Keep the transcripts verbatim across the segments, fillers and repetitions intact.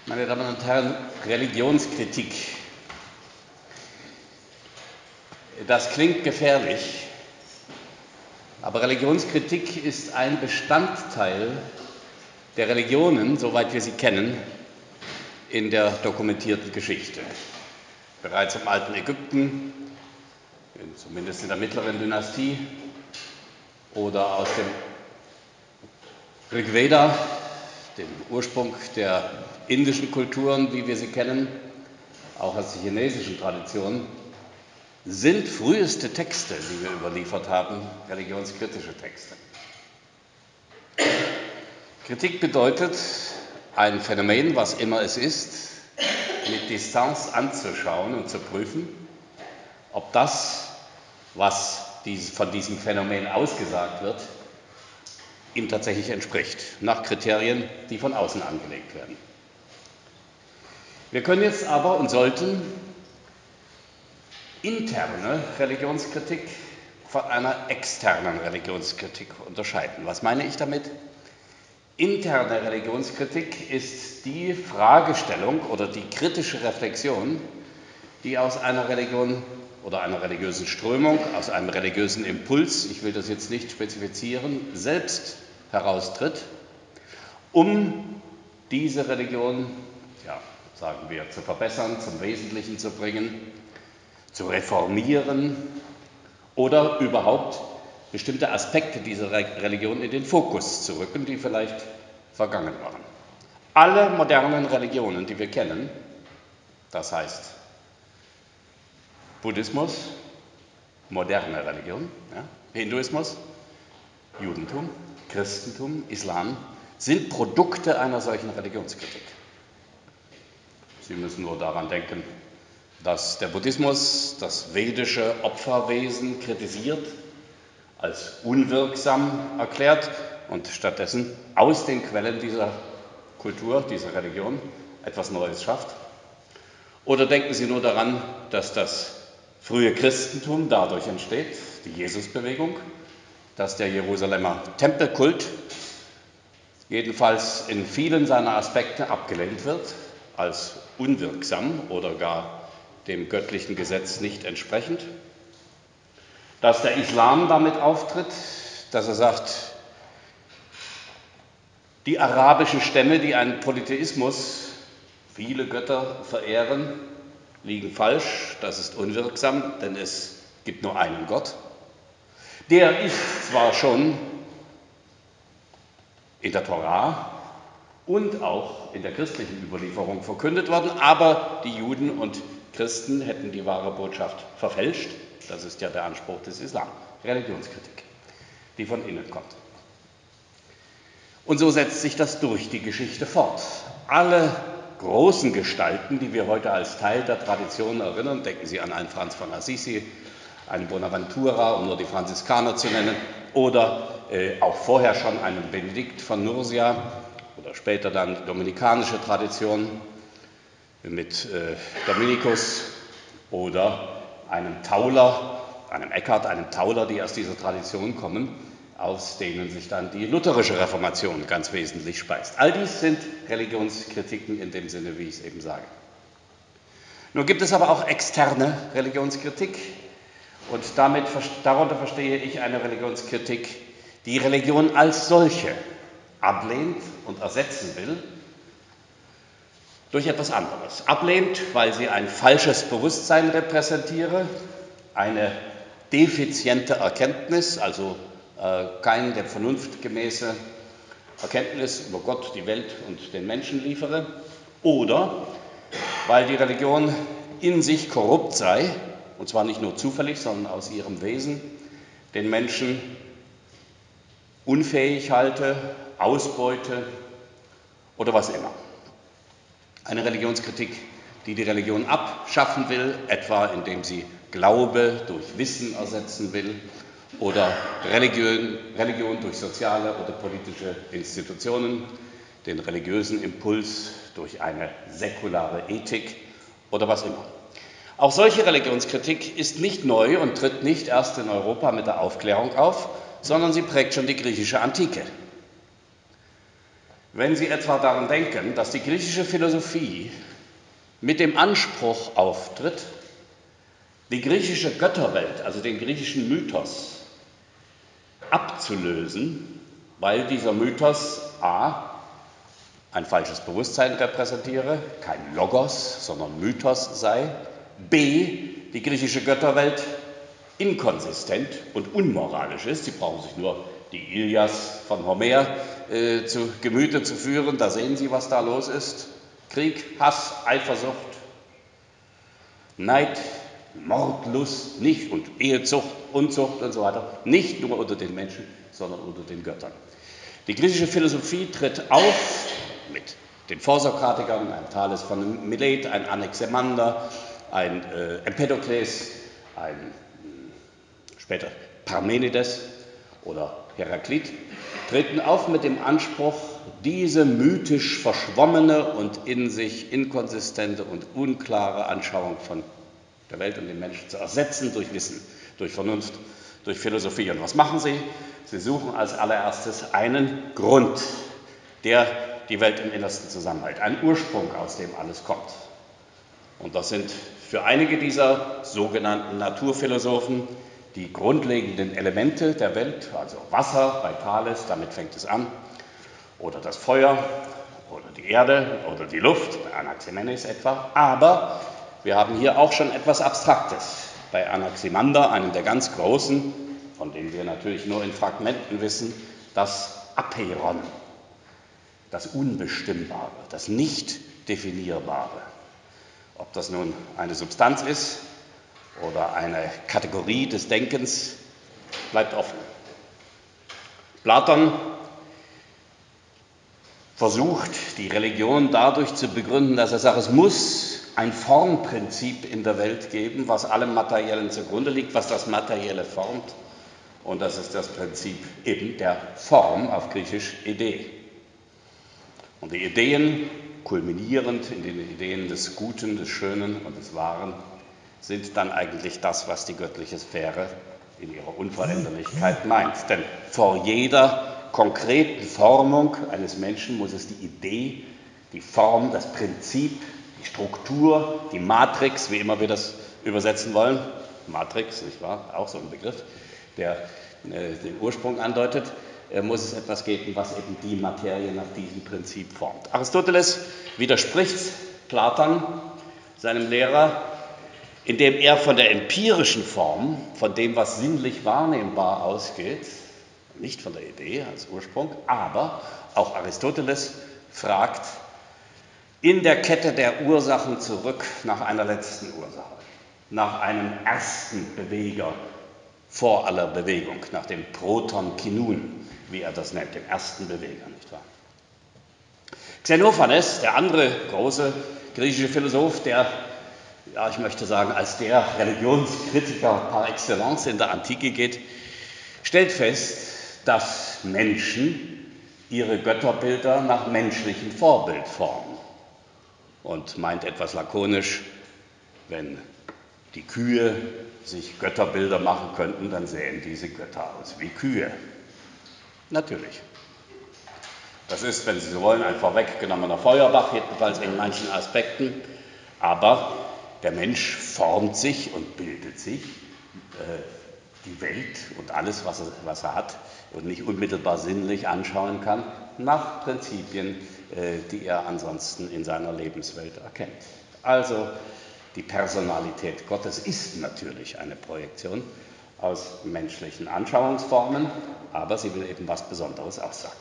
Meine Damen und Herren, Religionskritik. Das klingt gefährlich, aber Religionskritik ist ein Bestandteil der Religionen, soweit wir sie kennen, in der dokumentierten Geschichte. Bereits im alten Ägypten, zumindest in der mittleren Dynastie, oder aus dem Rig Veda, dem Ursprung der indischen Kulturen, wie wir sie kennen, auch aus der chinesischen Tradition, sind früheste Texte, die wir überliefert haben, religionskritische Texte. Kritik bedeutet, ein Phänomen, was immer es ist, mit Distanz anzuschauen und zu prüfen, ob das, was von diesem Phänomen ausgesagt wird, ihm tatsächlich entspricht, nach Kriterien, die von außen angelegt werden. Wir können jetzt aber und sollten interne Religionskritik von einer externen Religionskritik unterscheiden. Was meine ich damit? Interne Religionskritik ist die Fragestellung oder die kritische Reflexion, die aus einer Religion oder einer religiösen Strömung, aus einem religiösen Impuls, ich will das jetzt nicht spezifizieren, selbst heraustritt, um diese Religion, ja, sagen wir, zu verbessern, zum Wesentlichen zu bringen, zu reformieren oder überhaupt bestimmte Aspekte dieser Religion in den Fokus zu rücken, die vielleicht vergangen waren. Alle modernen Religionen, die wir kennen, das heißt Buddhismus, moderne Religion, ja, Hinduismus, Judentum, Christentum, Islam, sind Produkte einer solchen Religionskritik. Sie müssen nur daran denken, dass der Buddhismus das vedische Opferwesen kritisiert, als unwirksam erklärt und stattdessen aus den Quellen dieser Kultur, dieser Religion etwas Neues schafft. Oder denken Sie nur daran, dass das frühe Christentum dadurch entsteht, die Jesusbewegung, dass der Jerusalemer Tempelkult jedenfalls in vielen seiner Aspekte abgelehnt wird, als unwirksam oder gar dem göttlichen Gesetz nicht entsprechend, dass der Islam damit auftritt, dass er sagt, die arabischen Stämme, die einen Polytheismus, viele Götter verehren, liegen falsch, das ist unwirksam, denn es gibt nur einen Gott. Der ist zwar schon in der Torah und auch in der christlichen Überlieferung verkündet worden, aber die Juden und Christen hätten die wahre Botschaft verfälscht. Das ist ja der Anspruch des Islam, Religionskritik, die von innen kommt. Und so setzt sich das durch die Geschichte fort. Alle großen Gestalten, die wir heute als Teil der Tradition erinnern, denken Sie an einen Franz von Assisi, einen Bonaventura, um nur die Franziskaner zu nennen, oder äh, auch vorher schon einen Benedikt von Nursia oder später dann dominikanische Tradition mit äh, Dominikus oder einem Tauler, einem Eckhart, einem Tauler, die aus dieser Tradition kommen, aus denen sich dann die lutherische Reformation ganz wesentlich speist. All dies sind Religionskritiken in dem Sinne, wie ich es eben sage. Nun gibt es aber auch externe Religionskritik und damit, darunter verstehe ich eine Religionskritik, die Religion als solche ablehnt und ersetzen will durch etwas anderes. Ablehnt, weil sie ein falsches Bewusstsein repräsentiere, eine defiziente Erkenntnis, also äh, keine der vernunftgemäße Erkenntnis über Gott, die Welt und den Menschen liefere, oder weil die Religion in sich korrupt sei, und zwar nicht nur zufällig, sondern aus ihrem Wesen, den Menschen unfähig halte, ausbeute oder was immer. Eine Religionskritik, die die Religion abschaffen will, etwa indem sie Glaube durch Wissen ersetzen will oder Religion, Religion durch soziale oder politische Institutionen, den religiösen Impuls durch eine säkulare Ethik oder was immer. Auch solche Religionskritik ist nicht neu und tritt nicht erst in Europa mit der Aufklärung auf, sondern sie prägt schon die griechische Antike. wenn Sie etwa daran denken, dass die griechische Philosophie mit dem Anspruch auftritt, die griechische Götterwelt, also den griechischen Mythos, abzulösen, weil dieser Mythos a. ein falsches Bewusstsein repräsentiere, kein Logos, sondern Mythos sei, b. die griechische Götterwelt inkonsistent und unmoralisch ist. Sie brauchen sich nur die Ilias von Homer äh, zu Gemüte zu führen, da sehen Sie, was da los ist. Krieg, Hass, Eifersucht, Neid, Mordlust, nicht und Ehezucht, Unzucht und so weiter, nicht nur unter den Menschen, sondern unter den Göttern. Die griechische Philosophie tritt auf mit den Vorsokratikern, ein Thales von Milet, ein Anaximander, ein äh, Empedokles, ein äh, später Parmenides oder Heraklit, treten auf mit dem Anspruch, diese mythisch verschwommene und in sich inkonsistente und unklare Anschauung von der Welt und den Menschen zu ersetzen durch Wissen, durch Vernunft, durch Philosophie. Und was machen sie? Sie suchen als allererstes einen Grund, der die Welt im Innersten zusammenhält, einen Ursprung, aus dem alles kommt. Und das sind für einige dieser sogenannten Naturphilosophen die grundlegenden Elemente der Welt, also Wasser bei Thales, damit fängt es an, oder das Feuer, oder die Erde, oder die Luft, bei Anaximenes etwa. Aber wir haben hier auch schon etwas Abstraktes. Bei Anaximander, einem der ganz Großen, von dem wir natürlich nur in Fragmenten wissen, das Apeiron, das Unbestimmbare, das Nicht-Definierbare. Ob das nun eine Substanz ist oder eine Kategorie des Denkens, bleibt offen. Platon versucht, die Religion dadurch zu begründen, dass er sagt, es muss ein Formprinzip in der Welt geben, was allem Materiellen zugrunde liegt, was das Materielle formt. Und das ist das Prinzip eben der Form, auf Griechisch Idee. Und die Ideen, kulminierend in den Ideen des Guten, des Schönen und des Wahren, sind dann eigentlich das, was die göttliche Sphäre in ihrer Unveränderlichkeit meint. Denn vor jeder konkreten Formung eines Menschen muss es die Idee, die Form, das Prinzip, die Struktur, die Matrix, wie immer wir das übersetzen wollen, Matrix, nicht wahr? Auch so ein Begriff, der äh, den Ursprung andeutet, äh, muss es etwas geben, was eben die Materie nach diesem Prinzip formt. Aristoteles widerspricht Platon, seinem Lehrer, indem er von der empirischen Form, von dem, was sinnlich wahrnehmbar ausgeht, nicht von der Idee als Ursprung, aber auch Aristoteles fragt in der Kette der Ursachen zurück nach einer letzten Ursache, nach einem ersten Beweger vor aller Bewegung, nach dem Proton Kinun, wie er das nennt, dem ersten Beweger, nicht wahr? Xenophanes, der andere große griechische Philosoph, der, ja, ich möchte sagen, als der Religionskritiker par excellence in der Antike geht, stellt fest, dass Menschen ihre Götterbilder nach menschlichem Vorbild formen und meint etwas lakonisch, wenn die Kühe sich Götterbilder machen könnten, dann sähen diese Götter aus wie Kühe. Natürlich. Das ist, wenn Sie so wollen, ein vorweggenommener Feuerbach, jedenfalls in manchen Aspekten. Aber der Mensch formt sich und bildet sich äh, die Welt und alles, was er, was er hat und nicht unmittelbar sinnlich anschauen kann, nach Prinzipien, äh, die er ansonsten in seiner Lebenswelt erkennt. Also die Personalität Gottes ist natürlich eine Projektion aus menschlichen Anschauungsformen, aber sie will eben was Besonderes aussagen.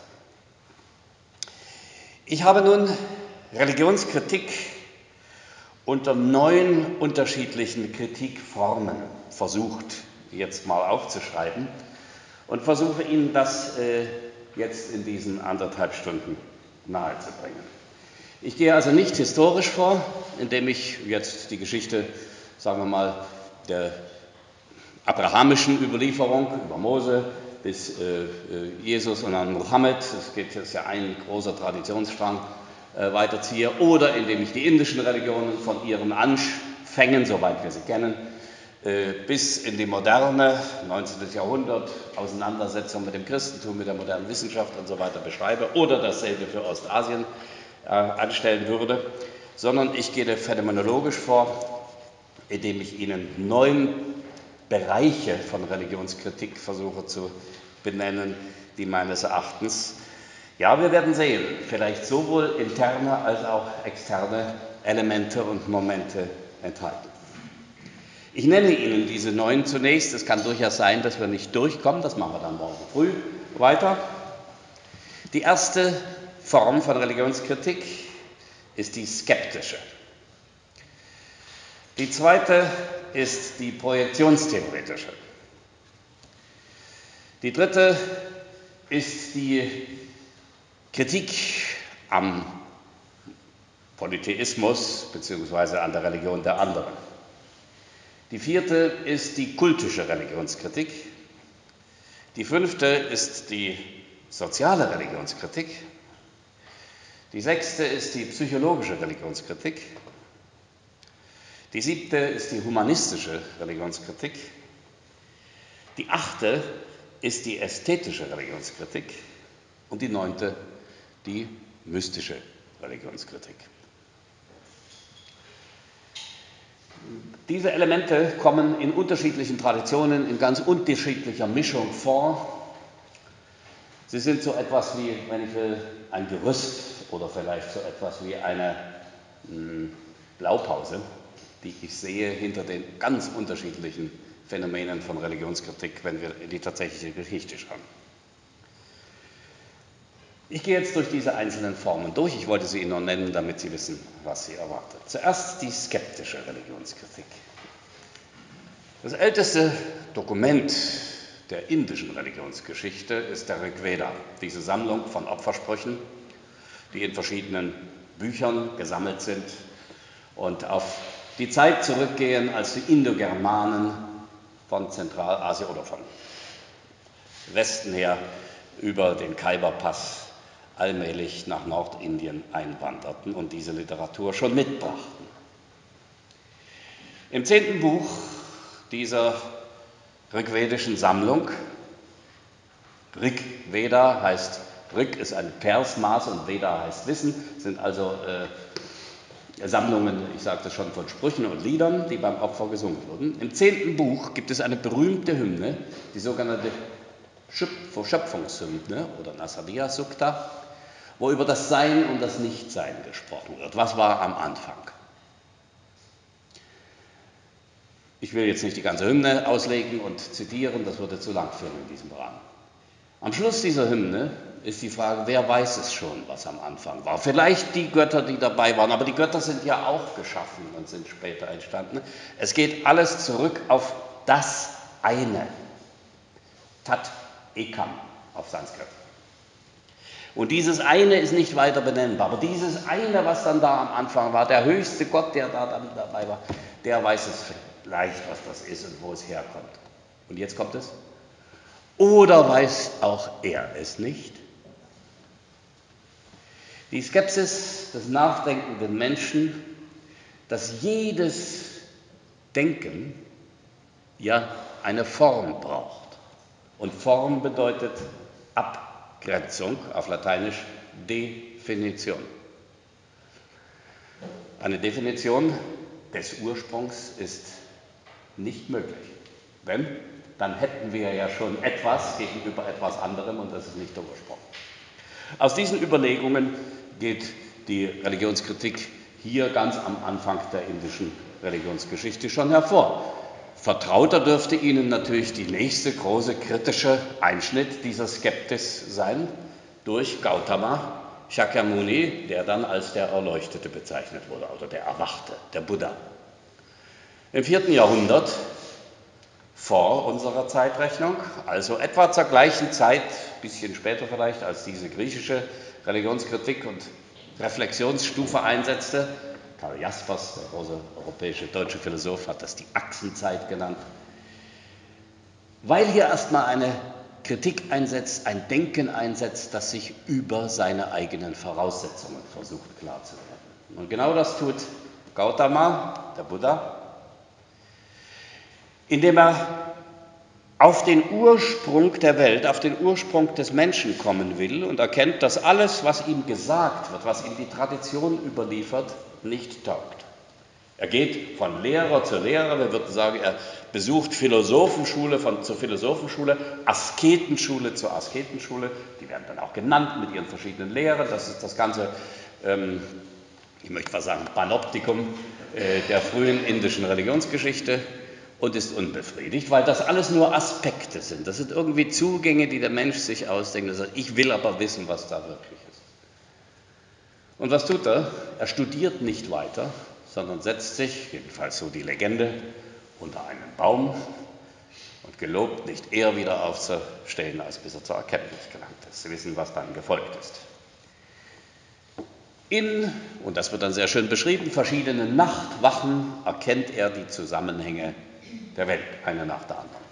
Ich habe nun Religionskritik unter neun unterschiedlichen Kritikformen versucht, jetzt mal aufzuschreiben und versuche Ihnen das äh, jetzt in diesen anderthalb Stunden nahezubringen. Ich gehe also nicht historisch vor, indem ich jetzt die Geschichte, sagen wir mal, der abrahamischen Überlieferung über Mose bis äh, Jesus und dann Mohammed, das geht jetzt ja ein großer Traditionsstrang, äh, weiterziehe, oder indem ich die indischen Religionen von ihren Anfängen, soweit wir sie kennen, bis in die moderne, neunzehnten Jahrhundert, Auseinandersetzung mit dem Christentum, mit der modernen Wissenschaft und so weiter beschreibe oder dasselbe für Ostasien äh, anstellen würde, sondern ich gehe phänomenologisch vor, indem ich Ihnen neun Bereiche von Religionskritik versuche zu benennen, die meines Erachtens, ja, wir werden sehen, vielleicht sowohl interne als auch externe Elemente und Momente enthalten. Ich nenne Ihnen diese neun zunächst. Es kann durchaus sein, dass wir nicht durchkommen, das machen wir dann morgen früh weiter. Die erste Form von Religionskritik ist die skeptische. Die zweite ist die projektionstheoretische. Die dritte ist die Kritik am Polytheismus bzw. an der Religion der anderen. Die vierte ist die kultische Religionskritik. Die fünfte ist die soziale Religionskritik. Die sechste ist die psychologische Religionskritik. Die siebte ist die humanistische Religionskritik. Die achte ist die ästhetische Religionskritik. Und die neunte die mystische Religionskritik. Diese Elemente kommen in unterschiedlichen Traditionen, in ganz unterschiedlicher Mischung vor. Sie sind so etwas wie, wenn ich will, ein Gerüst oder vielleicht so etwas wie eine mh, Blaupause, die ich sehe hinter den ganz unterschiedlichen Phänomenen von Religionskritik, wenn wir in die tatsächliche Geschichte schauen. Ich gehe jetzt durch diese einzelnen Formen durch. Ich wollte sie Ihnen nur nennen, damit Sie wissen, was Sie erwartet. Zuerst die skeptische Religionskritik. Das älteste Dokument der indischen Religionsgeschichte ist der Rig Veda, diese Sammlung von Opfersprüchen, die in verschiedenen Büchern gesammelt sind und auf die Zeit zurückgehen, als die Indogermanen von Zentralasien oder von Westen her über den Khyber-Pass allmählich nach Nordindien einwanderten und diese Literatur schon mitbrachten. Im zehnten Buch dieser rigvedischen Sammlung, Rig Veda heißt, Rig ist ein Persmaß und Veda heißt Wissen, sind also äh, Sammlungen, ich sagte schon, von Sprüchen und Liedern, die beim Opfer gesungen wurden. Im zehnten Buch gibt es eine berühmte Hymne, die sogenannte Schöpfungshymne oder Nasadiya Sukta, wo über das Sein und das Nichtsein gesprochen wird. Was war am Anfang? Ich will jetzt nicht die ganze Hymne auslegen und zitieren, das würde zu lang führen in diesem Rahmen. Am Schluss dieser Hymne ist die Frage, wer weiß es schon, was am Anfang war? Vielleicht die Götter, die dabei waren, aber die Götter sind ja auch geschaffen und sind später entstanden. Es geht alles zurück auf das eine. Tat Ekam auf Sanskrit. Und dieses eine ist nicht weiter benennbar, aber dieses eine, was dann da am Anfang war, der höchste Gott, der da dann dabei war, der weiß es vielleicht, was das ist und wo es herkommt. Und jetzt kommt es. Oder weiß auch er es nicht? Die Skepsis des nachdenkenden Menschen, dass jedes Denken ja eine Form braucht. Und Form bedeutet Abgrenzung, auf Lateinisch Definition. Eine Definition des Ursprungs ist nicht möglich. Denn dann hätten wir ja schon etwas gegenüber etwas anderem und das ist nicht der Ursprung. Aus diesen Überlegungen geht die Religionskritik hier ganz am Anfang der indischen Religionsgeschichte schon hervor. Vertrauter dürfte Ihnen natürlich die nächste große kritische Einschnitt dieser Skeptis sein durch Gautama Shakyamuni, der dann als der Erleuchtete bezeichnet wurde oder der Erwachte, der Buddha. Im vierten Jahrhundert vor unserer Zeitrechnung, also etwa zur gleichen Zeit, ein bisschen später vielleicht, als diese griechische Religionskritik und Reflexionsstufe einsetzte. Karl Jaspers, der große europäische deutsche Philosoph, hat das die Achsenzeit genannt. Weil hier erstmal eine Kritik einsetzt, ein Denken einsetzt, das sich über seine eigenen Voraussetzungen versucht klar zu werden. Und genau das tut Gautama, der Buddha. indem er auf den Ursprung der Welt, auf den Ursprung des Menschen kommen will und erkennt, dass alles, was ihm gesagt wird, was ihm die Tradition überliefert, nicht taugt. Er geht von Lehrer zu Lehrer, wir würden sagen, er besucht Philosophenschule von, zur Philosophenschule, Asketenschule zur Asketenschule, die werden dann auch genannt mit ihren verschiedenen Lehren, das ist das ganze, ähm, ich möchte mal sagen, Panoptikum äh, der frühen indischen Religionsgeschichte. Und ist unbefriedigt, weil das alles nur Aspekte sind. Das sind irgendwie Zugänge, die der Mensch sich ausdenkt. Er sagt, ich will aber wissen, was da wirklich ist. Und was tut er? Er studiert nicht weiter, sondern setzt sich, jedenfalls so die Legende, unter einen Baum und gelobt, nicht eher wieder aufzustehen, als bis er zur Erkenntnis gelangt ist. Sie wissen, was dann gefolgt ist. In, und das wird dann sehr schön beschrieben, verschiedenen Nachtwachen erkennt er die Zusammenhänge der Welt, eine nach der anderen.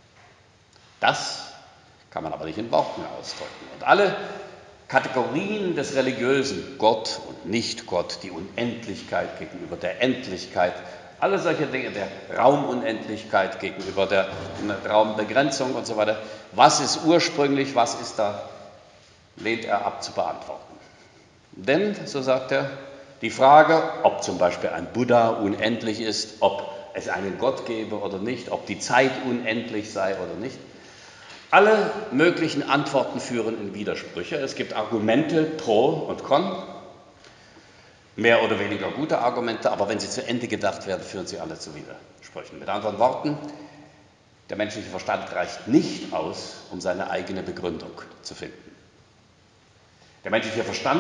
Das kann man aber nicht in Worten ausdrücken. Und alle Kategorien des Religiösen, Gott und Nicht-Gott, die Unendlichkeit gegenüber der Endlichkeit, alle solche Dinge, der Raumunendlichkeit gegenüber der Raumbegrenzung und so weiter, was ist ursprünglich, was ist da, lehnt er ab zu beantworten. Denn, so sagt er, die Frage, ob zum Beispiel ein Buddha unendlich ist, ob es einen Gott gäbe oder nicht, ob die Zeit unendlich sei oder nicht. Alle möglichen Antworten führen in Widersprüche. Es gibt Argumente pro und con, mehr oder weniger gute Argumente, aber wenn sie zu Ende gedacht werden, führen sie alle zu Widersprüchen. Mit anderen Worten, der menschliche Verstand reicht nicht aus, um seine eigene Begründung zu finden. Der menschliche Verstand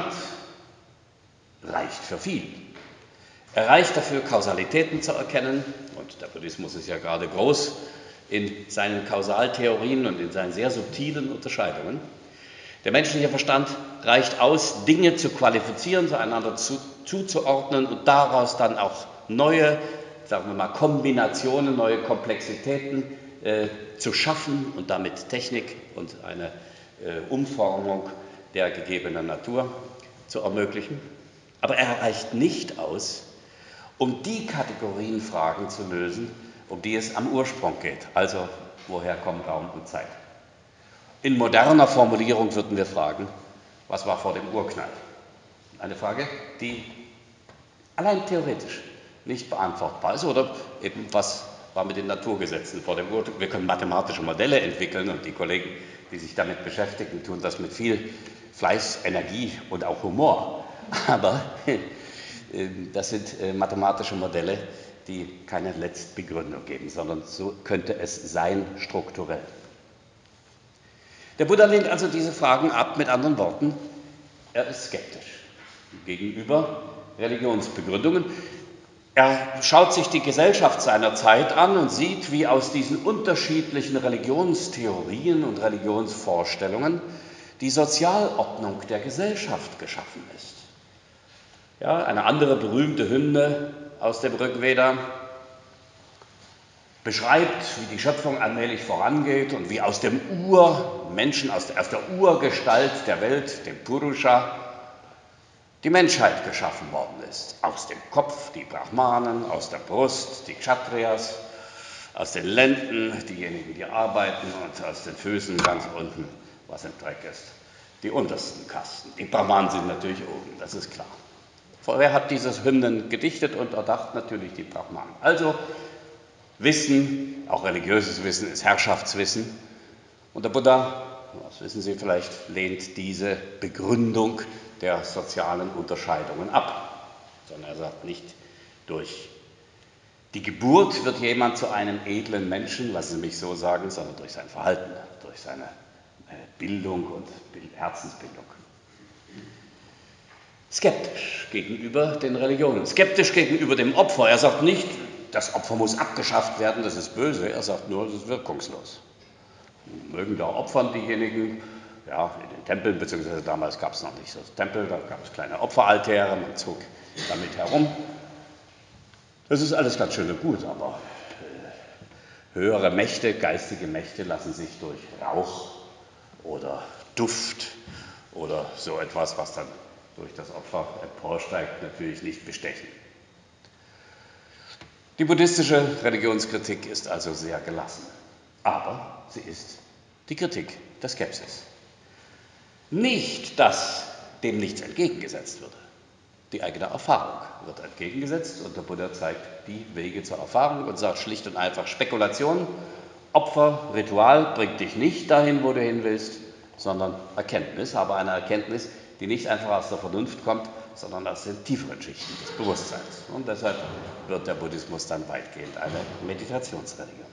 reicht für viel. Er reicht dafür, Kausalitäten zu erkennen, und der Buddhismus ist ja gerade groß in seinen Kausaltheorien und in seinen sehr subtilen Unterscheidungen. Der menschliche Verstand reicht aus, Dinge zu qualifizieren, zueinander zu, zuzuordnen und daraus dann auch neue, sagen wir mal, Kombinationen, neue Komplexitäten äh, zu schaffen und damit Technik und eine äh, Umformung der gegebenen Natur zu ermöglichen. Aber er reicht nicht aus, um die Kategorienfragen zu lösen, um die es am Ursprung geht, also woher kommen Raum und Zeit. In moderner Formulierung würden wir fragen, was war vor dem Urknall? Eine Frage, die allein theoretisch nicht beantwortbar ist, oder eben was war mit den Naturgesetzen vor dem Urknall. Wir können mathematische Modelle entwickeln und die Kollegen, die sich damit beschäftigen, tun das mit viel Fleiß, Energie und auch Humor, aber das sind mathematische Modelle, die keine Letztbegründung geben, sondern so könnte es sein strukturell. Der Buddha lehnt also diese Fragen ab, mit anderen Worten, er ist skeptisch gegenüber Religionsbegründungen. Er schaut sich die Gesellschaft seiner Zeit an und sieht, wie aus diesen unterschiedlichen Religionstheorien und Religionsvorstellungen die Sozialordnung der Gesellschaft geschaffen ist. Ja, eine andere berühmte Hymne aus dem Rigveda beschreibt, wie die Schöpfung allmählich vorangeht und wie aus dem Urmenschen, aus der, aus der Urgestalt der Welt, dem Purusha, die Menschheit geschaffen worden ist. Aus dem Kopf die Brahmanen, aus der Brust die Kshatriyas, aus den Lenden diejenigen, die arbeiten, und aus den Füßen ganz unten, was im Dreck ist, die untersten Kasten. Die Brahmanen sind natürlich oben, das ist klar. Wer hat dieses Hymnen gedichtet und erdacht? Natürlich die Brahmanen. Also Wissen, auch religiöses Wissen, ist Herrschaftswissen. Und der Buddha, das wissen Sie vielleicht, lehnt diese Begründung der sozialen Unterscheidungen ab. Sondern er sagt nicht, durch die Geburt wird jemand zu einem edlen Menschen, lassen Sie mich so sagen, sondern durch sein Verhalten, durch seine Bildung und Herzensbildung. Skeptisch gegenüber den Religionen, skeptisch gegenüber dem Opfer. Er sagt nicht, das Opfer muss abgeschafft werden, das ist böse. Er sagt nur, das ist wirkungslos. Mögen da opfern diejenigen, ja, in den Tempeln, beziehungsweise damals gab es noch nicht so Tempel, da gab es kleine Opferaltäre, man zog damit herum. Das ist alles ganz schön und gut, aber äh, höhere Mächte, geistige Mächte lassen sich durch Rauch oder Duft oder so etwas, was dann durch das Opfer emporsteigt, natürlich nicht bestechen. Die buddhistische Religionskritik ist also sehr gelassen, aber sie ist die Kritik der Skepsis. Nicht, dass dem nichts entgegengesetzt würde. Die eigene Erfahrung wird entgegengesetzt und der Buddha zeigt die Wege zur Erfahrung und sagt schlicht und einfach: Spekulation, Opfer, Ritual bringt dich nicht dahin, wo du hin willst, sondern Erkenntnis, aber eine Erkenntnis, die nicht einfach aus der Vernunft kommt, sondern aus den tieferen Schichten des Bewusstseins. Und deshalb wird der Buddhismus dann weitgehend eine Meditationsreligion.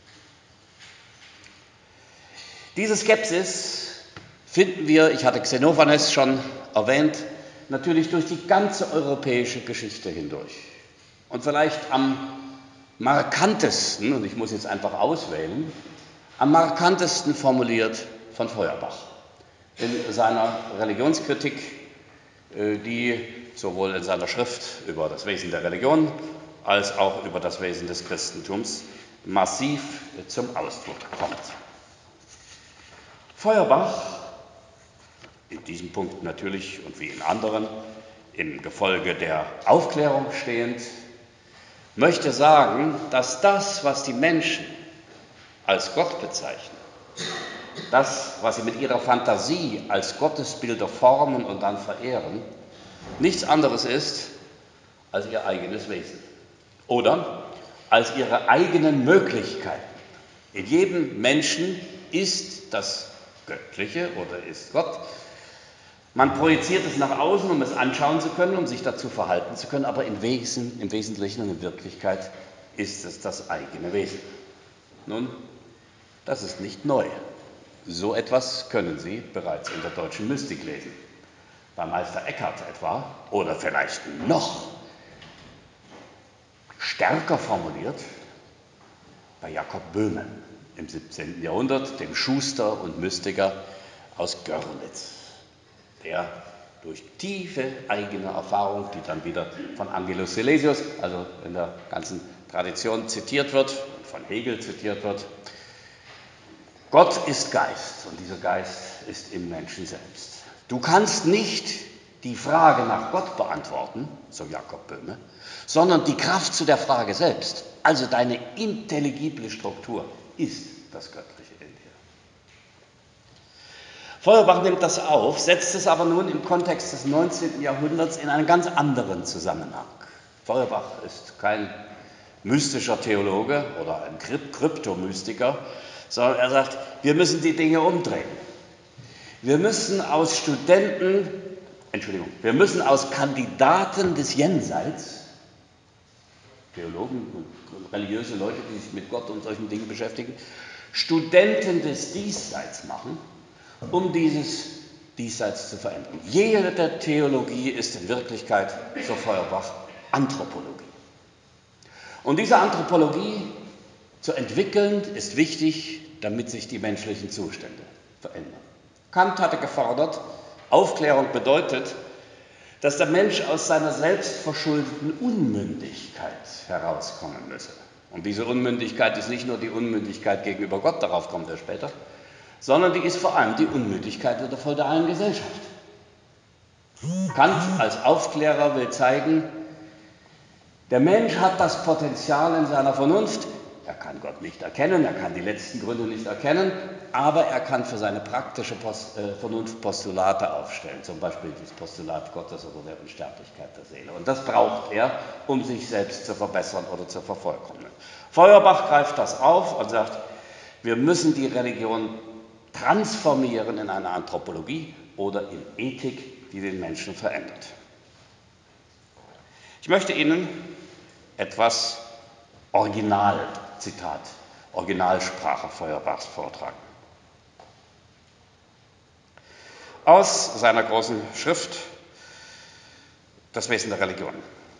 Diese Skepsis finden wir, ich hatte Xenophanes schon erwähnt, natürlich durch die ganze europäische Geschichte hindurch. Und vielleicht am markantesten, und ich muss jetzt einfach auswählen, am markantesten formuliert von Feuerbach in seiner Religionskritik, die sowohl in seiner Schrift über das Wesen der Religion als auch über das Wesen des Christentums massiv zum Ausdruck kommt. Feuerbach, in diesem Punkt natürlich und wie in anderen im Gefolge der Aufklärung stehend, möchte sagen, dass das, was die Menschen als Gott bezeichnen, das, was sie mit ihrer Fantasie als Gottesbilder formen und dann verehren, nichts anderes ist als ihr eigenes Wesen oder als ihre eigenen Möglichkeiten. In jedem Menschen ist das Göttliche oder ist Gott. Man projiziert es nach außen, um es anschauen zu können, um sich dazu verhalten zu können, aber im, Wesen, im Wesentlichen und in Wirklichkeit ist es das eigene Wesen. Nun, das ist nicht neu. So etwas können Sie bereits in der deutschen Mystik lesen. Bei Meister Eckhart etwa, oder vielleicht noch stärker formuliert, bei Jakob Böhme im siebzehnten Jahrhundert, dem Schuster und Mystiker aus Görlitz, der durch tiefe eigene Erfahrung, die dann wieder von Angelus Silesius, also in der ganzen Tradition zitiert wird und von Hegel zitiert wird, Gott ist Geist und dieser Geist ist im Menschen selbst. Du kannst nicht die Frage nach Gott beantworten, so Jakob Böhme, sondern die Kraft zu der Frage selbst, also deine intelligible Struktur, ist das Göttliche in dir. Feuerbach nimmt das auf, setzt es aber nun im Kontext des neunzehnten Jahrhunderts in einen ganz anderen Zusammenhang. Feuerbach ist kein mystischer Theologe oder ein Kryptomystiker, sondern er sagt, wir müssen die Dinge umdrehen. Wir müssen aus Studenten, Entschuldigung, wir müssen aus Kandidaten des Jenseits, Theologen und religiöse Leute, die sich mit Gott und solchen Dingen beschäftigen, Studenten des Diesseits machen, um dieses Diesseits zu verändern. Jede Theologie ist in Wirklichkeit, so Feuerbach, Anthropologie. Und diese Anthropologie zu entwickeln, ist wichtig, damit sich die menschlichen Zustände verändern. Kant hatte gefordert, Aufklärung bedeutet, dass der Mensch aus seiner selbstverschuldeten Unmündigkeit herauskommen müsse. Und diese Unmündigkeit ist nicht nur die Unmündigkeit gegenüber Gott, darauf kommen wir später, sondern die ist vor allem die Unmündigkeit in der feudalen Gesellschaft. Kant als Aufklärer will zeigen, der Mensch hat das Potenzial in seiner Vernunft, er kann Gott nicht erkennen, er kann die letzten Gründe nicht erkennen, aber er kann für seine praktische Post, äh, Vernunft Postulate aufstellen, zum Beispiel das Postulat Gottes oder der Unsterblichkeit der Seele. Und das braucht er, um sich selbst zu verbessern oder zu vervollkommnen. Feuerbach greift das auf und sagt, wir müssen die Religion transformieren in eine Anthropologie oder in Ethik, die den Menschen verändert. Ich möchte Ihnen etwas Original, Zitat, Originalsprache Feuerbachs vortragen. Aus seiner großen Schrift Das Wesen der Religion.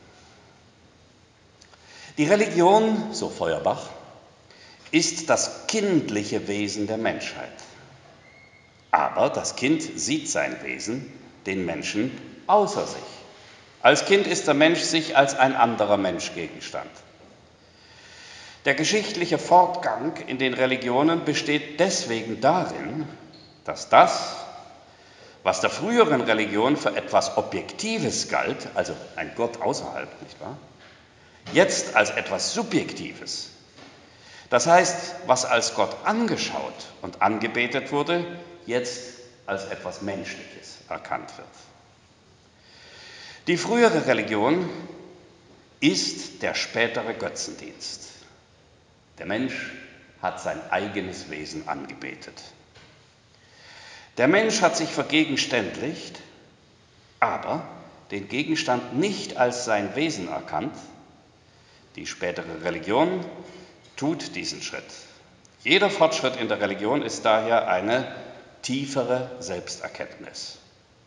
Die Religion, so Feuerbach, ist das kindliche Wesen der Menschheit. Aber das Kind sieht sein Wesen, den Menschen, außer sich. Als Kind ist der Mensch sich als ein anderer Mensch Gegenstand. Der geschichtliche Fortgang in den Religionen besteht deswegen darin, dass das, was der früheren Religion für etwas Objektives galt, also ein Gott außerhalb, nicht wahr, jetzt als etwas Subjektives. Das heißt, was als Gott angeschaut und angebetet wurde, jetzt als etwas Menschliches erkannt wird. Die frühere Religion ist der spätere Götzendienst. Der Mensch hat sein eigenes Wesen angebetet. Der Mensch hat sich vergegenständlicht, aber den Gegenstand nicht als sein Wesen erkannt. Die spätere Religion tut diesen Schritt. Jeder Fortschritt in der Religion ist daher eine tiefere Selbsterkenntnis.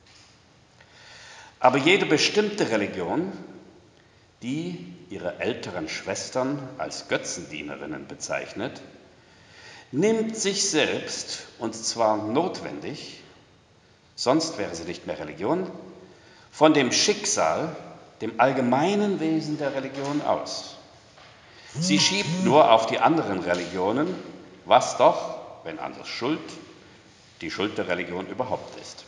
Aber jede bestimmte Religion, die ihre älteren Schwestern als Götzendienerinnen bezeichnet, nimmt sich selbst, und zwar notwendig, sonst wäre sie nicht mehr Religion, von dem Schicksal, dem allgemeinen Wesen der Religion aus. Sie schiebt nur auf die anderen Religionen, was doch, wenn anders Schuld, die Schuld der Religion überhaupt ist.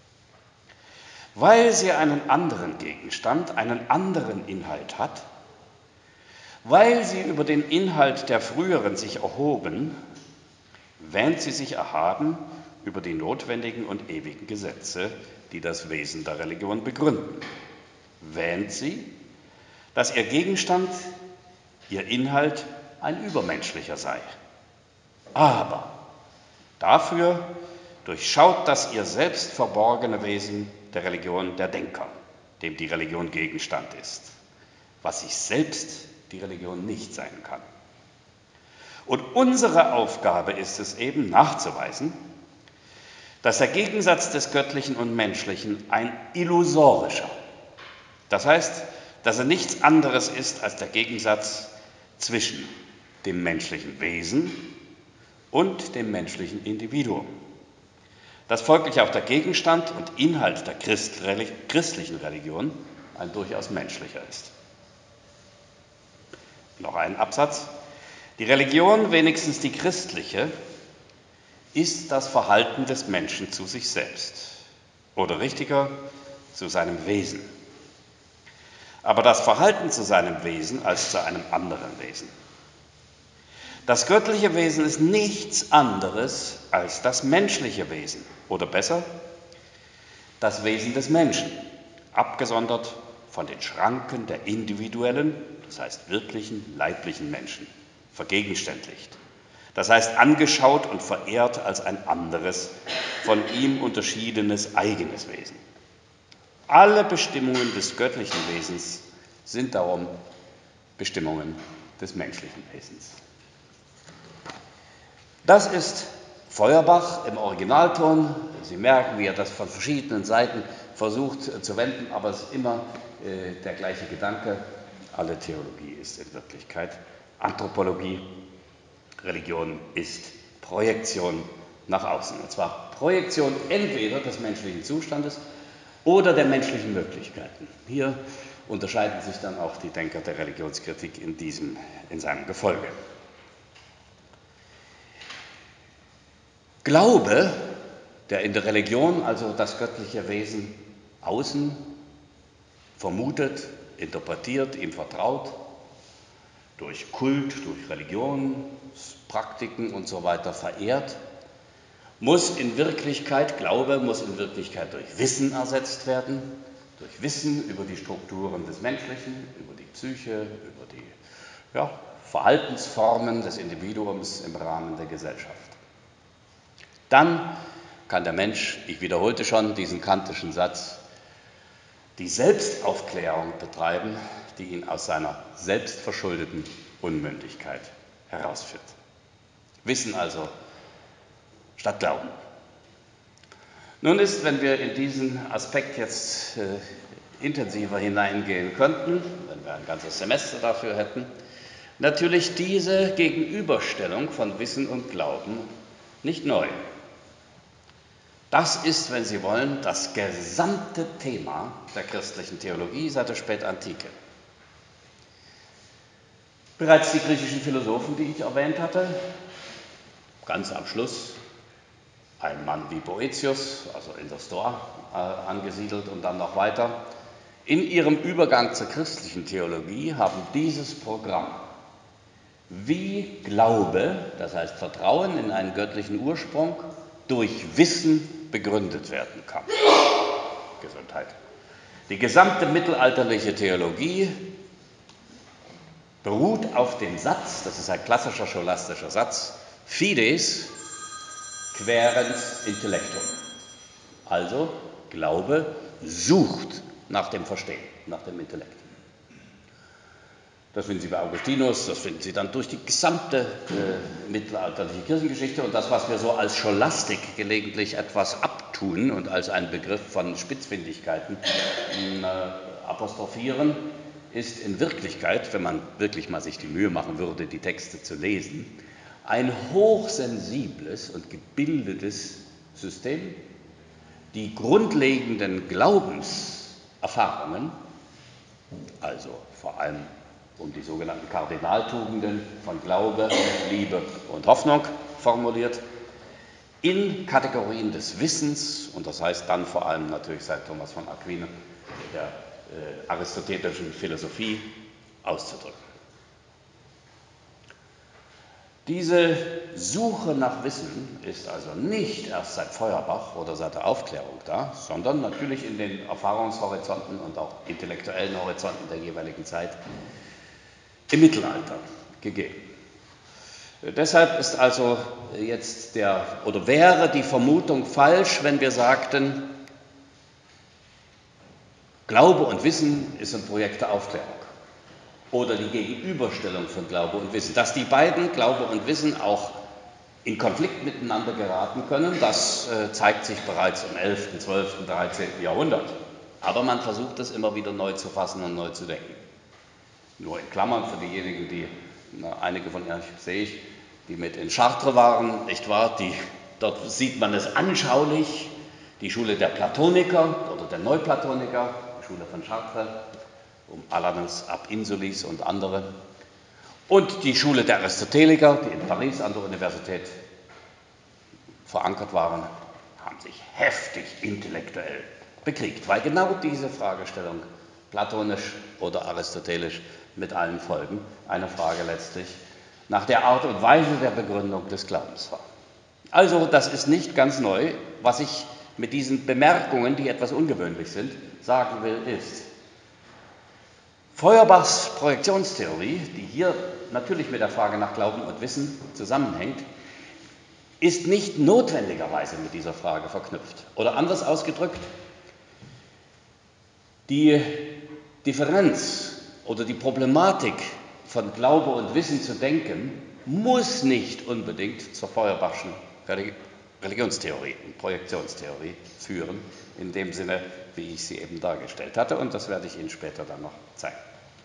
Weil sie einen anderen Gegenstand, einen anderen Inhalt hat, weil sie über den Inhalt der früheren sich erhoben, wähnt sie sich erhaben über die notwendigen und ewigen Gesetze, die das Wesen der Religion begründen. Wähnt sie, dass ihr Gegenstand, ihr Inhalt ein übermenschlicher sei. Aber dafür durchschaut das ihr selbst verborgene Wesen der Religion der Denker, dem die Religion Gegenstand ist, was sich selbst die Religion nicht sein kann. Und unsere Aufgabe ist es eben nachzuweisen, dass der Gegensatz des Göttlichen und Menschlichen ein illusorischer, das heißt, dass er nichts anderes ist als der Gegensatz zwischen dem menschlichen Wesen und dem menschlichen Individuum. Dass folglich auch der Gegenstand und Inhalt der christlichen Religion ein durchaus menschlicher ist. Noch ein Absatz. Die Religion, wenigstens die christliche, ist das Verhalten des Menschen zu sich selbst oder richtiger zu seinem Wesen. Aber das Verhalten zu seinem Wesen als zu einem anderen Wesen. Das göttliche Wesen ist nichts anderes als das menschliche Wesen oder besser, das Wesen des Menschen, abgesondert von den Schranken der individuellen, das heißt wirklichen, leiblichen Menschen, vergegenständlicht. Das heißt angeschaut und verehrt als ein anderes, von ihm unterschiedenes eigenes Wesen. Alle Bestimmungen des göttlichen Wesens sind darum Bestimmungen des menschlichen Wesens. Das ist Feuerbach im Originalton. Sie merken, wie er das von verschiedenen Seiten versucht zu wenden, aber es ist immer äh, der gleiche Gedanke. Alle Theologie ist in Wirklichkeit Anthropologie. Religion ist Projektion nach außen. Und zwar Projektion entweder des menschlichen Zustandes oder der menschlichen Möglichkeiten. Hier unterscheiden sich dann auch die Denker der Religionskritik in, diesem, in seinem Gefolge. Glaube, der in der Religion also das göttliche Wesen außen vermutet, interpretiert, ihm vertraut, durch Kult, durch Religion, Praktiken und so weiter verehrt, muss in Wirklichkeit, Glaube muss in Wirklichkeit durch Wissen ersetzt werden, durch Wissen über die Strukturen des Menschlichen, über die Psyche, über die ja, Verhaltensformen des Individuums im Rahmen der Gesellschaft. Dann kann der Mensch, ich wiederholte schon diesen kantischen Satz, die Selbstaufklärung betreiben, die ihn aus seiner selbstverschuldeten Unmündigkeit herausführt. Wissen also statt Glauben. Nun ist, wenn wir in diesen Aspekt jetzt äh, intensiver hineingehen könnten, wenn wir ein ganzes Semester dafür hätten, natürlich diese Gegenüberstellung von Wissen und Glauben nicht neu. Das ist, wenn Sie wollen, das gesamte Thema der christlichen Theologie seit der Spätantike. Bereits die griechischen Philosophen, die ich erwähnt hatte, ganz am Schluss ein Mann wie Boëthius, also in der Stoa äh, angesiedelt und dann noch weiter, In ihrem Übergang zur christlichen Theologie haben dieses Programm, wie Glaube, das heißt Vertrauen in einen göttlichen Ursprung, durch Wissen begründet werden kann. Gesundheit. Die gesamte mittelalterliche Theologie beruht auf dem Satz, das ist ein klassischer scholastischer Satz, Fides quaerens intellectum. Also Glaube sucht nach dem Verstehen, nach dem Intellekt. Das finden Sie bei Augustinus, das finden Sie dann durch die gesamte äh, mittelalterliche Kirchengeschichte. Und das, was wir so als Scholastik gelegentlich etwas abtun und als einen Begriff von Spitzfindigkeiten äh, apostrophieren, ist in Wirklichkeit, wenn man wirklich mal sich die Mühe machen würde, die Texte zu lesen, ein hochsensibles und gebildetes System, die grundlegenden Glaubenserfahrungen, also vor allem um die sogenannten Kardinaltugenden von Glaube, Liebe und Hoffnung formuliert, in Kategorien des Wissens, und das heißt dann vor allem natürlich seit Thomas von Aquin der äh, aristotelischen Philosophie, auszudrücken. Diese Suche nach Wissen ist also nicht erst seit Feuerbach oder seit der Aufklärung da, sondern natürlich in den Erfahrungshorizonten und auch intellektuellen Horizonten der jeweiligen Zeit im Mittelalter gegeben. Deshalb ist also jetzt der, oder wäre die Vermutung falsch, wenn wir sagten, Glaube und Wissen ist ein Projekt der Aufklärung oder die Gegenüberstellung von Glaube und Wissen. Dass die beiden, Glaube und Wissen, auch in Konflikt miteinander geraten können, das äh, zeigt sich bereits im elften, zwölften, dreizehnten Jahrhundert. Aber man versucht es immer wieder neu zu fassen und neu zu denken. Nur in Klammern für diejenigen, die, na, einige von Ihnen sehe ich, die mit in Chartres waren, nicht wahr? Die, dort sieht man es anschaulich, die Schule der Platoniker oder der Neuplatoniker, die Schule von Chartres, um Alanus ab Insulis und andere, und die Schule der Aristoteliker, die in Paris an der Universität verankert waren, haben sich heftig intellektuell bekriegt, weil genau diese Fragestellung, platonisch oder aristotelisch mit allen Folgen, eine Frage letztlich nach der Art und Weise der Begründung des Glaubens war. Also das ist nicht ganz neu. Was ich mit diesen Bemerkungen, die etwas ungewöhnlich sind, sagen will, ist, Feuerbachs Projektionstheorie, die hier natürlich mit der Frage nach Glauben und Wissen zusammenhängt, ist nicht notwendigerweise mit dieser Frage verknüpft. Oder anders ausgedrückt, die Differenz oder die Problematik von Glaube und Wissen zu denken, muss nicht unbedingt zur Feuerbachschen Religionstheorie und Projektionstheorie führen, in dem Sinne, wie ich sie eben dargestellt hatte, und das werde ich Ihnen später dann noch zeigen.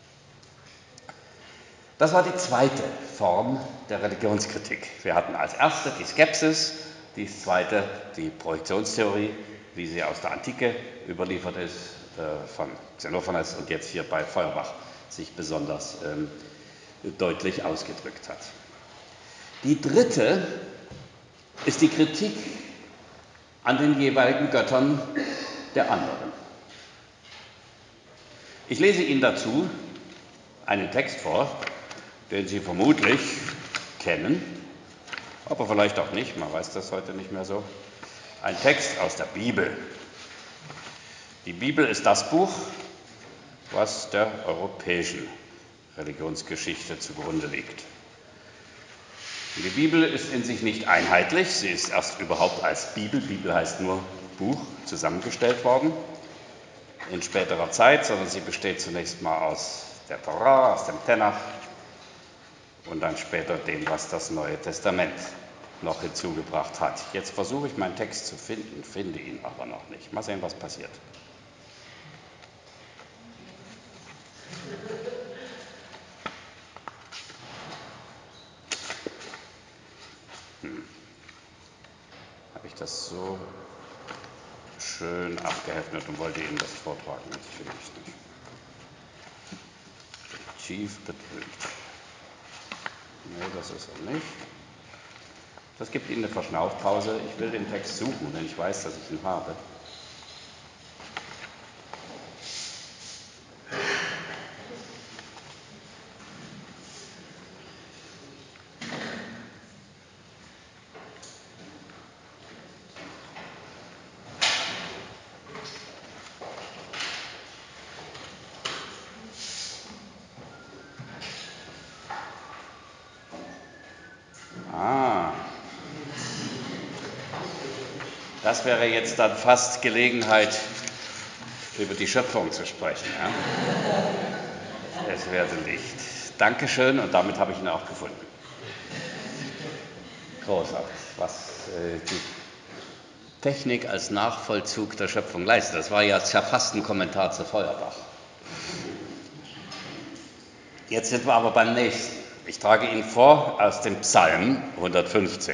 Das war die zweite Form der Religionskritik. Wir hatten als erste die Skepsis, die zweite die Projektionstheorie, wie sie aus der Antike überliefert ist, äh, von Xenophanes und jetzt hier bei Feuerbach sich besonders ähm, deutlich ausgedrückt hat. Die dritte ist die Kritik an den jeweiligen Göttern der anderen. Ich lese Ihnen dazu einen Text vor, den Sie vermutlich kennen, aber vielleicht auch nicht, man weiß das heute nicht mehr so. Ein Text aus der Bibel. Die Bibel ist das Buch, was der europäischen Religionsgeschichte zugrunde liegt. Die Bibel ist in sich nicht einheitlich, sie ist erst überhaupt als Bibel, Bibel heißt nur Buch, zusammengestellt worden in späterer Zeit, sondern sie besteht zunächst mal aus der Torah, aus dem Tenach und dann später dem, was das Neue Testament noch hinzugebracht hat. Jetzt versuche ich meinen Text zu finden, finde ihn aber noch nicht. Mal sehen, was passiert. Hm. Habe ich das so schön abgeheftet und wollte Ihnen das vortragen? Das finde ich nicht. Tief betrübt. Nee, das ist er nicht. Das gibt Ihnen eine Verschnaufpause. Ich will den Text suchen, denn ich weiß, dass ich ihn habe. Das wäre jetzt dann fast Gelegenheit, über die Schöpfung zu sprechen. Ja? Es werde Licht. Dankeschön, und damit habe ich ihn auch gefunden. Großartig, was äh, die Technik als Nachvollzug der Schöpfung leistet. Das war ja fast ein Kommentar zu Feuerbach. Jetzt sind wir aber beim nächsten. Ich trage Ihnen vor aus dem Psalm hundertfünfzehn.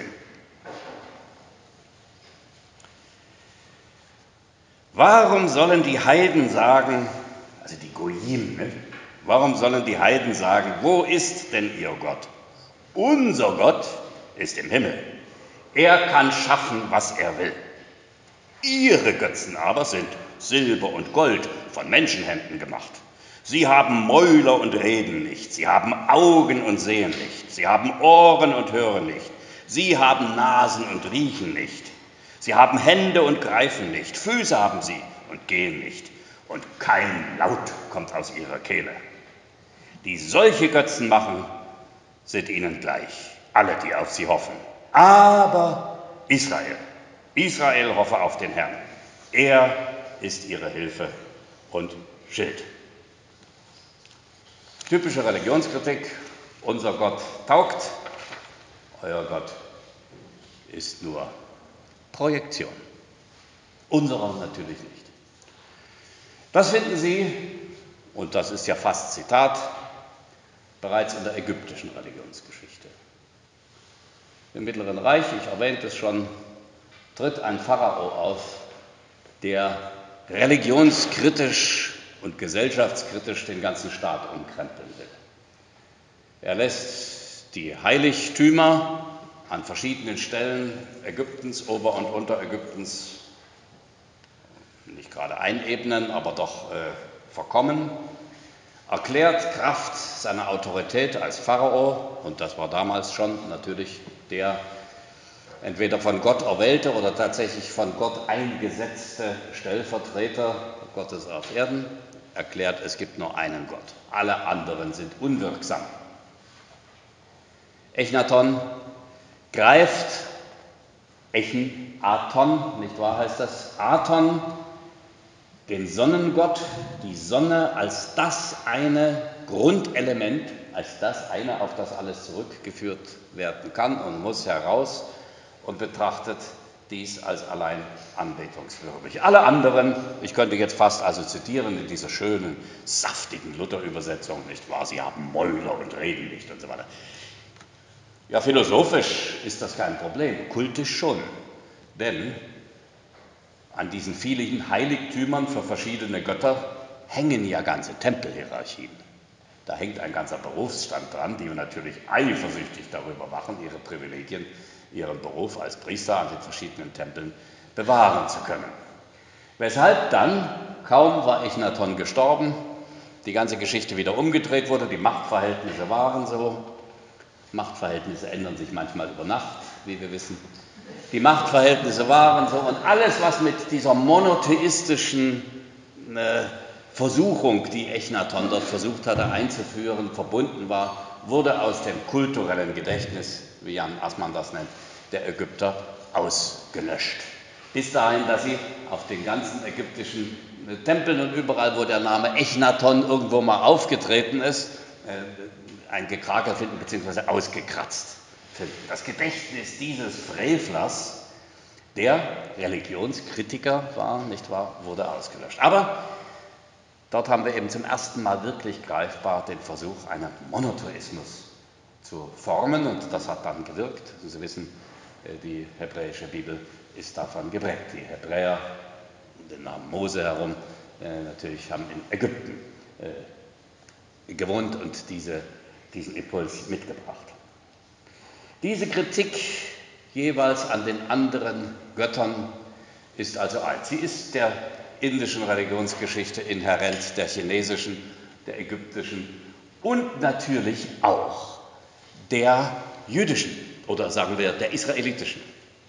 Warum sollen die Heiden sagen, also die Goyim, ne? Warum sollen die Heiden sagen, wo ist denn ihr Gott? Unser Gott ist im Himmel. Er kann schaffen, was er will. Ihre Götzen aber sind Silber und Gold von Menschenhänden gemacht. Sie haben Mäuler und reden nicht. Sie haben Augen und sehen nicht. Sie haben Ohren und hören nicht. Sie haben Nasen und riechen nicht. Sie haben Hände und greifen nicht. Füße haben sie und gehen nicht. Und kein Laut kommt aus ihrer Kehle. Die solche Götzen machen, sind ihnen gleich, alle, die auf sie hoffen. Aber Israel, Israel hoffe auf den Herrn. Er ist ihre Hilfe und Schild. Typische Religionskritik: Unser Gott taugt, euer Gott ist nur Projektion. Unserer natürlich nicht. Das finden Sie, und das ist ja fast Zitat, bereits in der ägyptischen Religionsgeschichte. Im Mittleren Reich, ich erwähnte es schon, tritt ein Pharao auf, der religionskritisch und gesellschaftskritisch den ganzen Staat umkrempeln will. Er lässt die Heiligtümer an verschiedenen Stellen Ägyptens, Ober- und Unterägyptens, nicht gerade einebnen, aber doch äh, verkommen, erklärt Kraft seiner Autorität als Pharao, und das war damals schon natürlich der entweder von Gott erwählte oder tatsächlich von Gott eingesetzte Stellvertreter Gottes auf Erden, erklärt, es gibt nur einen Gott. Alle anderen sind unwirksam. Echnaton greift, Echenaton, nicht wahr heißt das, Aton, den Sonnengott, die Sonne als das eine Grundelement, als das eine, auf das alles zurückgeführt werden kann und muss, heraus und betrachtet dies als allein anbetungswürdig. Alle anderen, ich könnte jetzt fast also zitieren in dieser schönen, saftigen Luther-Übersetzung, nicht wahr, sie haben Mäuler und reden nicht und so weiter. Ja, philosophisch ist das kein Problem, kultisch schon, denn an diesen vielen Heiligtümern für verschiedene Götter hängen ja ganze Tempelhierarchien. Da hängt ein ganzer Berufsstand dran, die natürlich eifersüchtig darüber wachen, ihre Privilegien, ihren Beruf als Priester an den verschiedenen Tempeln bewahren zu können. Weshalb dann, kaum war Echnaton gestorben, die ganze Geschichte wieder umgedreht wurde, die Machtverhältnisse waren so, Machtverhältnisse ändern sich manchmal über Nacht, wie wir wissen. Die Machtverhältnisse waren so, und alles, was mit dieser monotheistischen äh, Versuchung, die Echnaton dort versucht hatte einzuführen, verbunden war, wurde aus dem kulturellen Gedächtnis, wie Jan Assmann das nennt, der Ägypter ausgelöscht. Bis dahin, dass sie auf den ganzen ägyptischen Tempeln und überall, wo der Name Echnaton irgendwo mal aufgetreten ist, äh, ein Gekrakel finden bzw. ausgekratzt finden. Das Gedächtnis dieses Frevlers, der Religionskritiker war, nicht wahr, wurde ausgelöscht. Aber dort haben wir eben zum ersten Mal wirklich greifbar den Versuch, einen Monotheismus zu formen, und das hat dann gewirkt. Sie wissen, die hebräische Bibel ist davon geprägt. Die Hebräer um den Namen Mose herum äh, natürlich haben in Ägypten äh, gewohnt und diese, diesen Impuls mitgebracht. Diese Kritik jeweils an den anderen Göttern ist also alt. Sie ist der indischen Religionsgeschichte inhärent, der chinesischen, der ägyptischen und natürlich auch der jüdischen oder sagen wir der israelitischen.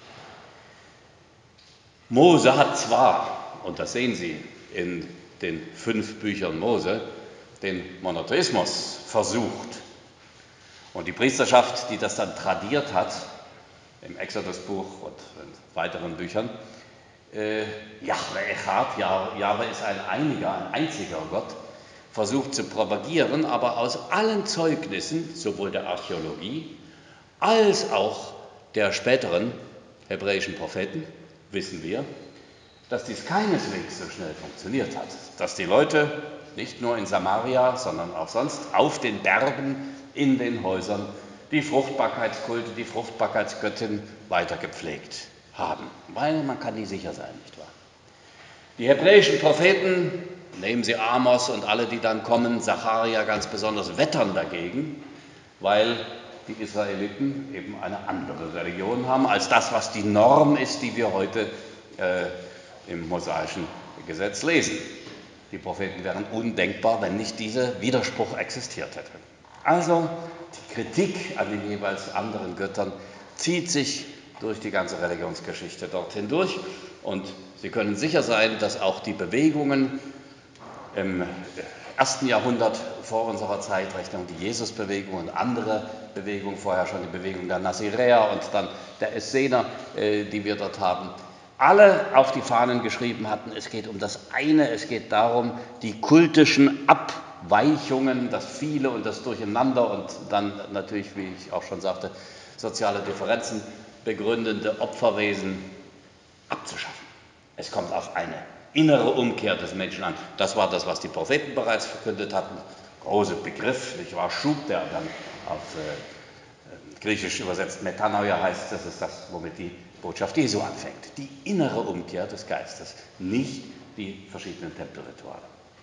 Mose hat zwar, und das sehen Sie in den fünf Büchern Mose, den Monotheismus versucht. Und die Priesterschaft, die das dann tradiert hat, im Exodusbuch und in weiteren Büchern, äh, Jahwe Echad, Jahwe ist ein einiger, ein einziger Gott, versucht zu propagieren, aber aus allen Zeugnissen, sowohl der Archäologie als auch der späteren hebräischen Propheten, wissen wir, dass dies keineswegs so schnell funktioniert hat, dass die Leute nicht nur in Samaria, sondern auch sonst auf den Bergen, in den Häusern die Fruchtbarkeitskulte, die Fruchtbarkeitsgöttin weitergepflegt haben, weil man kann nie sicher sein, nicht wahr? Die hebräischen Propheten, nehmen Sie Amos und alle, die dann kommen, Zacharia ganz besonders, wettern dagegen, weil die Israeliten eben eine andere Religion haben als das, was die Norm ist, die wir heute äh, im mosaischen Gesetz lesen. Die Propheten wären undenkbar, wenn nicht dieser Widerspruch existiert hätte. Also die Kritik an den jeweils anderen Göttern zieht sich durch die ganze Religionsgeschichte dort hindurch. Und Sie können sicher sein, dass auch die Bewegungen im ersten Jahrhundert vor unserer Zeitrechnung, die Jesusbewegung und andere Bewegungen, vorher schon die Bewegung der Naziräer und dann der Essener, äh, die wir dort haben, alle auf die Fahnen geschrieben hatten, es geht um das eine, es geht darum, die kultischen Abweichungen, das Viele und das Durcheinander und dann natürlich, wie ich auch schon sagte, soziale Differenzen begründende Opferwesen abzuschaffen. Es kommt auf eine innere Umkehr des Menschen an. Das war das, was die Propheten bereits verkündet hatten. Großer Begriff, nicht wahr? Schub, der dann auf äh, Griechisch übersetzt Metanoia heißt, das ist das, womit die Botschaft Jesu anfängt. Die innere Umkehr des Geistes, nicht die verschiedenen Tempelrituale.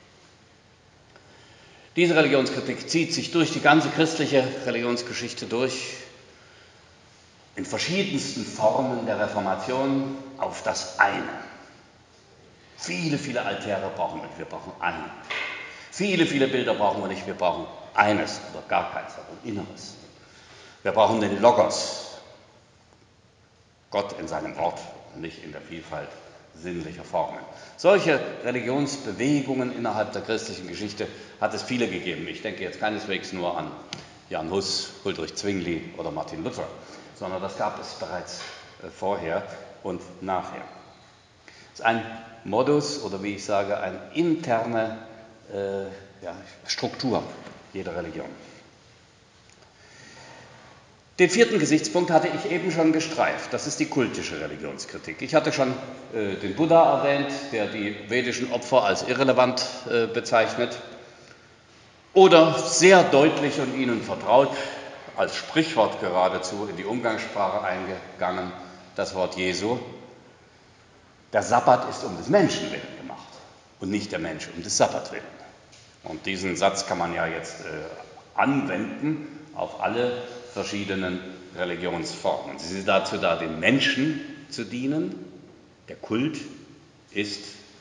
Diese Religionskritik zieht sich durch die ganze christliche Religionsgeschichte durch, in verschiedensten Formen der Reformation auf das eine. Viele, viele Altäre brauchen wir nicht, wir brauchen einen. Viele, viele Bilder brauchen wir nicht, wir brauchen eines oder gar keins, aber ein Inneres. Wir brauchen den Logos, Gott in seinem Wort, nicht in der Vielfalt sinnlicher Formen. Solche Religionsbewegungen innerhalb der christlichen Geschichte hat es viele gegeben. Ich denke jetzt keineswegs nur an Jan Hus, Huldrych Zwingli oder Martin Luther, sondern das gab es bereits vorher und nachher. Es ist ein Modus oder wie ich sage, eine interne äh, ja, Struktur jeder Religion. Den vierten Gesichtspunkt hatte ich eben schon gestreift, das ist die kultische Religionskritik. Ich hatte schon äh, den Buddha erwähnt, der die vedischen Opfer als irrelevant äh, bezeichnet oder sehr deutlich und Ihnen vertraut, als Sprichwort geradezu in die Umgangssprache eingegangen, das Wort Jesu: Der Sabbat ist um des Menschen willen gemacht und nicht der Mensch um des Sabbat willen. Und diesen Satz kann man ja jetzt äh, anwenden auf alle verschiedenen Religionsformen. Sie sind dazu da, den Menschen zu dienen. Der Kult ist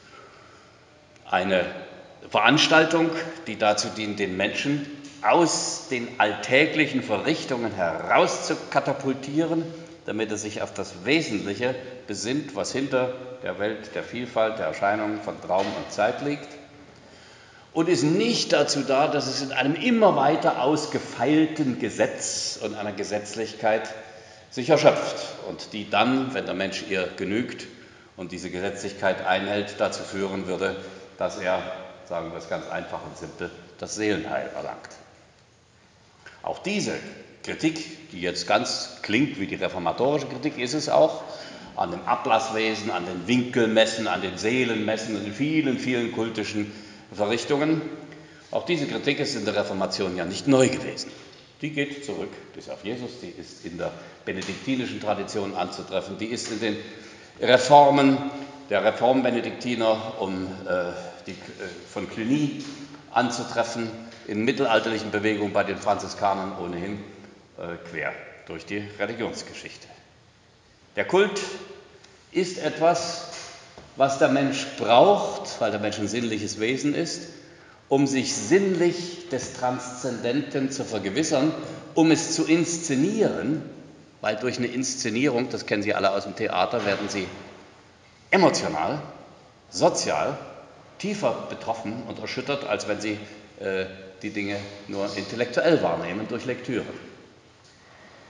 eine Veranstaltung, die dazu dient, den Menschen aus den alltäglichen Verrichtungen heraus zu katapultieren, damit er sich auf das Wesentliche besinnt, was hinter der Welt der Vielfalt, der Erscheinungen von Raum und Zeit liegt. Und ist nicht dazu da, dass es in einem immer weiter ausgefeilten Gesetz und einer Gesetzlichkeit sich erschöpft und die dann, wenn der Mensch ihr genügt und diese Gesetzlichkeit einhält, dazu führen würde, dass er, sagen wir es ganz einfach und simpel, das Seelenheil erlangt. Auch diese Kritik, die jetzt ganz klingt wie die reformatorische Kritik, ist es auch, an dem Ablasswesen, an den Winkelmessen, an den Seelenmessen, an den vielen, vielen kultischen Verrichtungen. Auch diese Kritik ist in der Reformation ja nicht neu gewesen. Die geht zurück bis auf Jesus, die ist in der benediktinischen Tradition anzutreffen, die ist in den Reformen der Reformbenediktiner um äh, die, äh, von Cluny anzutreffen, in mittelalterlichen Bewegungen bei den Franziskanern ohnehin äh, quer durch die Religionsgeschichte. Der Kult ist etwas, was der Mensch braucht, weil der Mensch ein sinnliches Wesen ist, um sich sinnlich des Transzendenten zu vergewissern, um es zu inszenieren, weil durch eine Inszenierung, das kennen Sie alle aus dem Theater, werden Sie emotional, sozial tiefer betroffen und erschüttert, als wenn Sie äh, die Dinge nur intellektuell wahrnehmen durch Lektüre.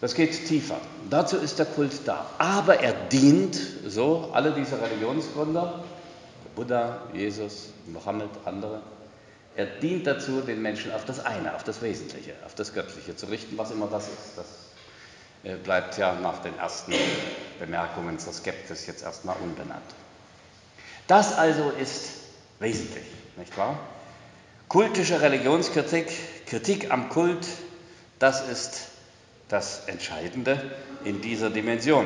Das geht tiefer. Dazu ist der Kult da. Aber er dient, so alle diese Religionsgründer, Buddha, Jesus, Mohammed, andere, er dient dazu, den Menschen auf das eine, auf das Wesentliche, auf das Göttliche zu richten, was immer das ist. Das bleibt ja nach den ersten Bemerkungen zur Skepsis jetzt erstmal unbenannt. Das also ist wesentlich, nicht wahr? Kultische Religionskritik, Kritik am Kult, das ist das Entscheidende in dieser Dimension.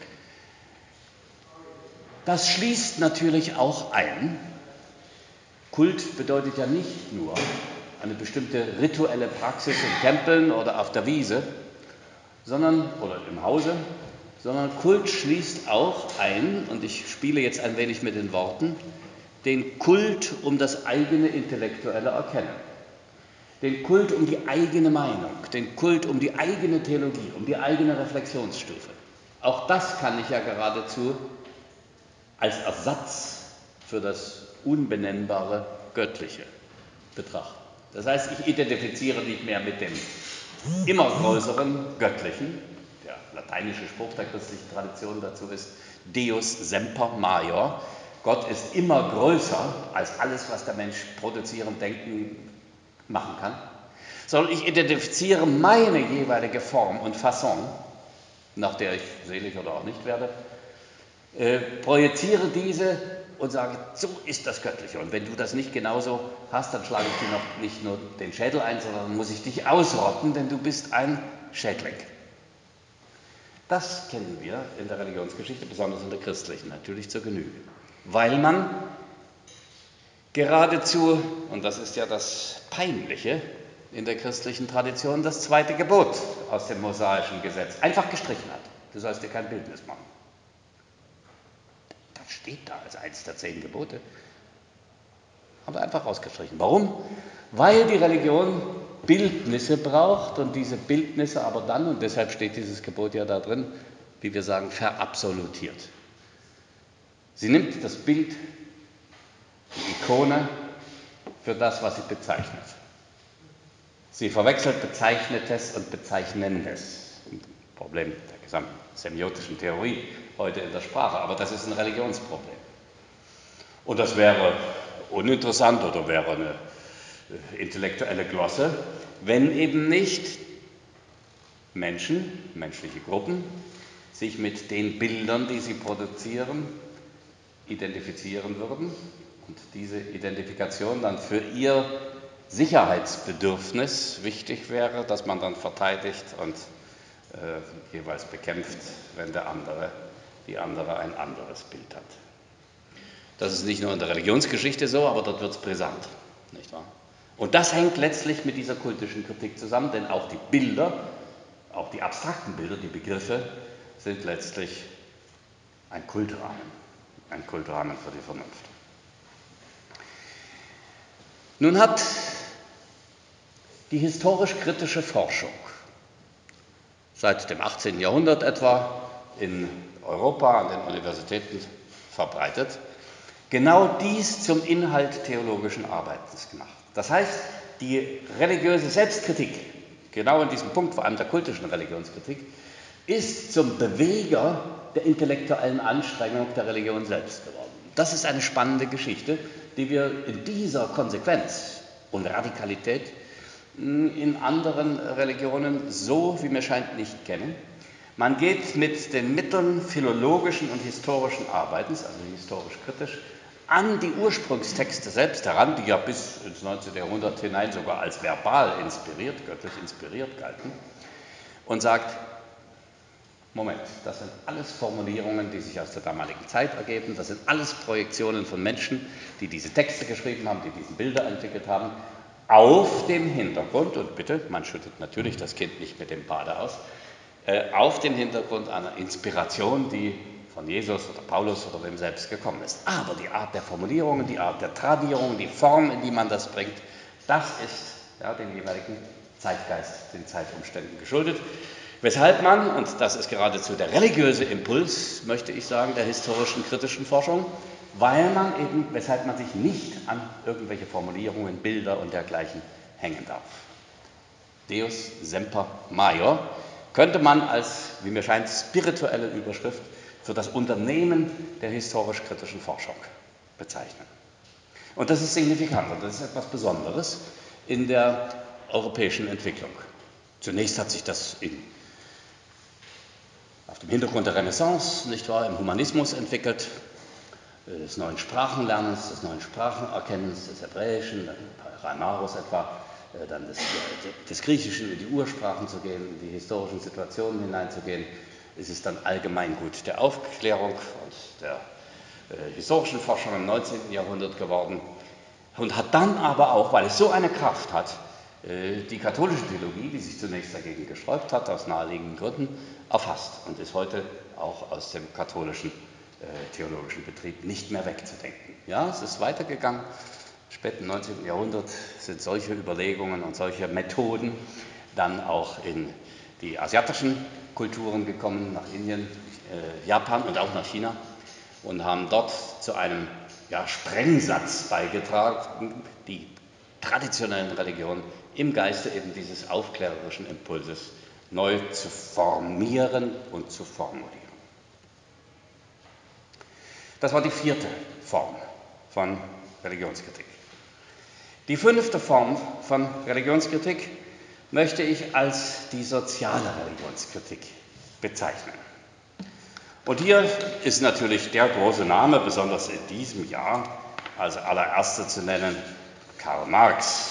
Das schließt natürlich auch ein. Kult bedeutet ja nicht nur eine bestimmte rituelle Praxis in Tempeln oder auf der Wiese, sondern, oder im Hause, sondern Kult schließt auch ein, und ich spiele jetzt ein wenig mit den Worten, den Kult um das eigene intellektuelle Erkennen, den Kult um die eigene Meinung, den Kult um die eigene Theologie, um die eigene Reflexionsstufe. Auch das kann ich ja geradezu als Ersatz für das unbenennbare Göttliche betrachten. Das heißt, ich identifiziere nicht mehr mit dem immer größeren Göttlichen. Der lateinische Spruch der christlichen Tradition dazu ist Deus semper maior. Gott ist immer größer als alles, was der Mensch produzieren, denken, machen kann. Sondern ich identifiziere meine jeweilige Form und Fasson, nach der ich selig oder auch nicht werde, äh, projiziere diese und sage, so ist das Göttliche. Und wenn du das nicht genauso hast, dann schlage ich dir noch nicht nur den Schädel ein, sondern dann muss ich dich ausrotten, denn du bist ein Schädling. Das kennen wir in der Religionsgeschichte, besonders in der christlichen, natürlich zur Genüge. Weil man geradezu, und das ist ja das Peinliche in der christlichen Tradition, das zweite Gebot aus dem mosaischen Gesetz einfach gestrichen hat. Du sollst dir kein Bildnis machen. Das steht da als eines der zehn Gebote. Haben wir einfach rausgestrichen. Warum? Weil die Religion Bildnisse braucht und diese Bildnisse aber dann, und deshalb steht dieses Gebot ja da drin, wie wir sagen, verabsolutiert. Sie nimmt das Bild, die Ikone, für das, was sie bezeichnet. Sie verwechselt Bezeichnetes und Bezeichnendes. Ein Problem der gesamten semiotischen Theorie heute in der Sprache, aber das ist ein Religionsproblem. Und das wäre uninteressant oder wäre eine intellektuelle Glosse, wenn eben nicht Menschen, menschliche Gruppen, sich mit den Bildern, die sie produzieren, identifizieren würden und diese Identifikation dann für ihr Sicherheitsbedürfnis wichtig wäre, dass man dann verteidigt und äh, jeweils bekämpft, wenn der andere, die andere ein anderes Bild hat. Das ist nicht nur in der Religionsgeschichte so, aber dort wird es brisant, nicht wahr? Und das hängt letztlich mit dieser kultischen Kritik zusammen, denn auch die Bilder, auch die abstrakten Bilder, die Begriffe, sind letztlich ein Kultrahmen, ein Kultrahmen für die Vernunft. Nun hat die historisch-kritische Forschung seit dem achtzehnten Jahrhundert etwa in Europa an den Universitäten verbreitet, genau dies zum Inhalt theologischen Arbeitens gemacht. Das heißt, die religiöse Selbstkritik, genau in diesem Punkt, vor allem der kultischen Religionskritik, ist zum Beweger der intellektuellen Anstrengung der Religion selbst geworden. Das ist eine spannende Geschichte, die wir in dieser Konsequenz und Radikalität in anderen Religionen so, wie mir scheint, nicht kennen. Man geht mit den Mitteln philologischen und historischen Arbeitens, also historisch-kritisch, an die Ursprungstexte selbst heran, die ja bis ins neunzehnte Jahrhundert hinein sogar als verbal inspiriert, göttlich inspiriert galten, und sagt, Moment, das sind alles Formulierungen, die sich aus der damaligen Zeit ergeben, das sind alles Projektionen von Menschen, die diese Texte geschrieben haben, die diese Bilder entwickelt haben, auf dem Hintergrund, und bitte, man schüttet natürlich das Kind nicht mit dem Bade aus, äh, auf dem Hintergrund einer Inspiration, die von Jesus oder Paulus oder wem selbst gekommen ist. Aber die Art der Formulierungen, die Art der Tradierung, die Form, in die man das bringt, das ist ja, dem jeweiligen Zeitgeist, den Zeitumständen geschuldet. Weshalb man, und das ist geradezu der religiöse Impuls, möchte ich sagen, der historischen kritischen Forschung, weil man eben, weshalb man sich nicht an irgendwelche Formulierungen, Bilder und dergleichen hängen darf. Deus semper maior könnte man als, wie mir scheint, spirituelle Überschrift für das Unternehmen der historisch-kritischen Forschung bezeichnen. Und das ist signifikant und das ist etwas Besonderes in der europäischen Entwicklung. Zunächst hat sich das in, auf dem Hintergrund der Renaissance, nicht wahr, im Humanismus entwickelt, des neuen Sprachenlernens, des neuen Sprachenerkennens, des Hebräischen, bei Reimarus etwa, dann des, des Griechischen, in die Ursprachen zu gehen, in die historischen Situationen hineinzugehen. Es ist dann Allgemeingut der Aufklärung und der äh, historischen Forschung im neunzehnten Jahrhundert geworden und hat dann aber auch, weil es so eine Kraft hat, äh, die katholische Theologie, die sich zunächst dagegen gesträubt hat, aus naheliegenden Gründen, erfasst und ist heute auch aus dem katholischen äh, theologischen Betrieb nicht mehr wegzudenken. Ja, es ist weitergegangen. Im späten neunzehnten Jahrhundert sind solche Überlegungen und solche Methoden dann auch in die asiatischen Kulturen gekommen, nach Indien, äh, Japan und auch nach China und haben dort zu einem ja, Sprengsatz beigetragen, die traditionellen Religionen im Geiste eben dieses aufklärerischen Impulses neu zu formieren und zu formulieren. Das war die vierte Form von Religionskritik. Die fünfte Form von Religionskritik möchte ich als die soziale Religionskritik bezeichnen. Und hier ist natürlich der große Name, besonders in diesem Jahr, als allererster zu nennen, Karl Marx,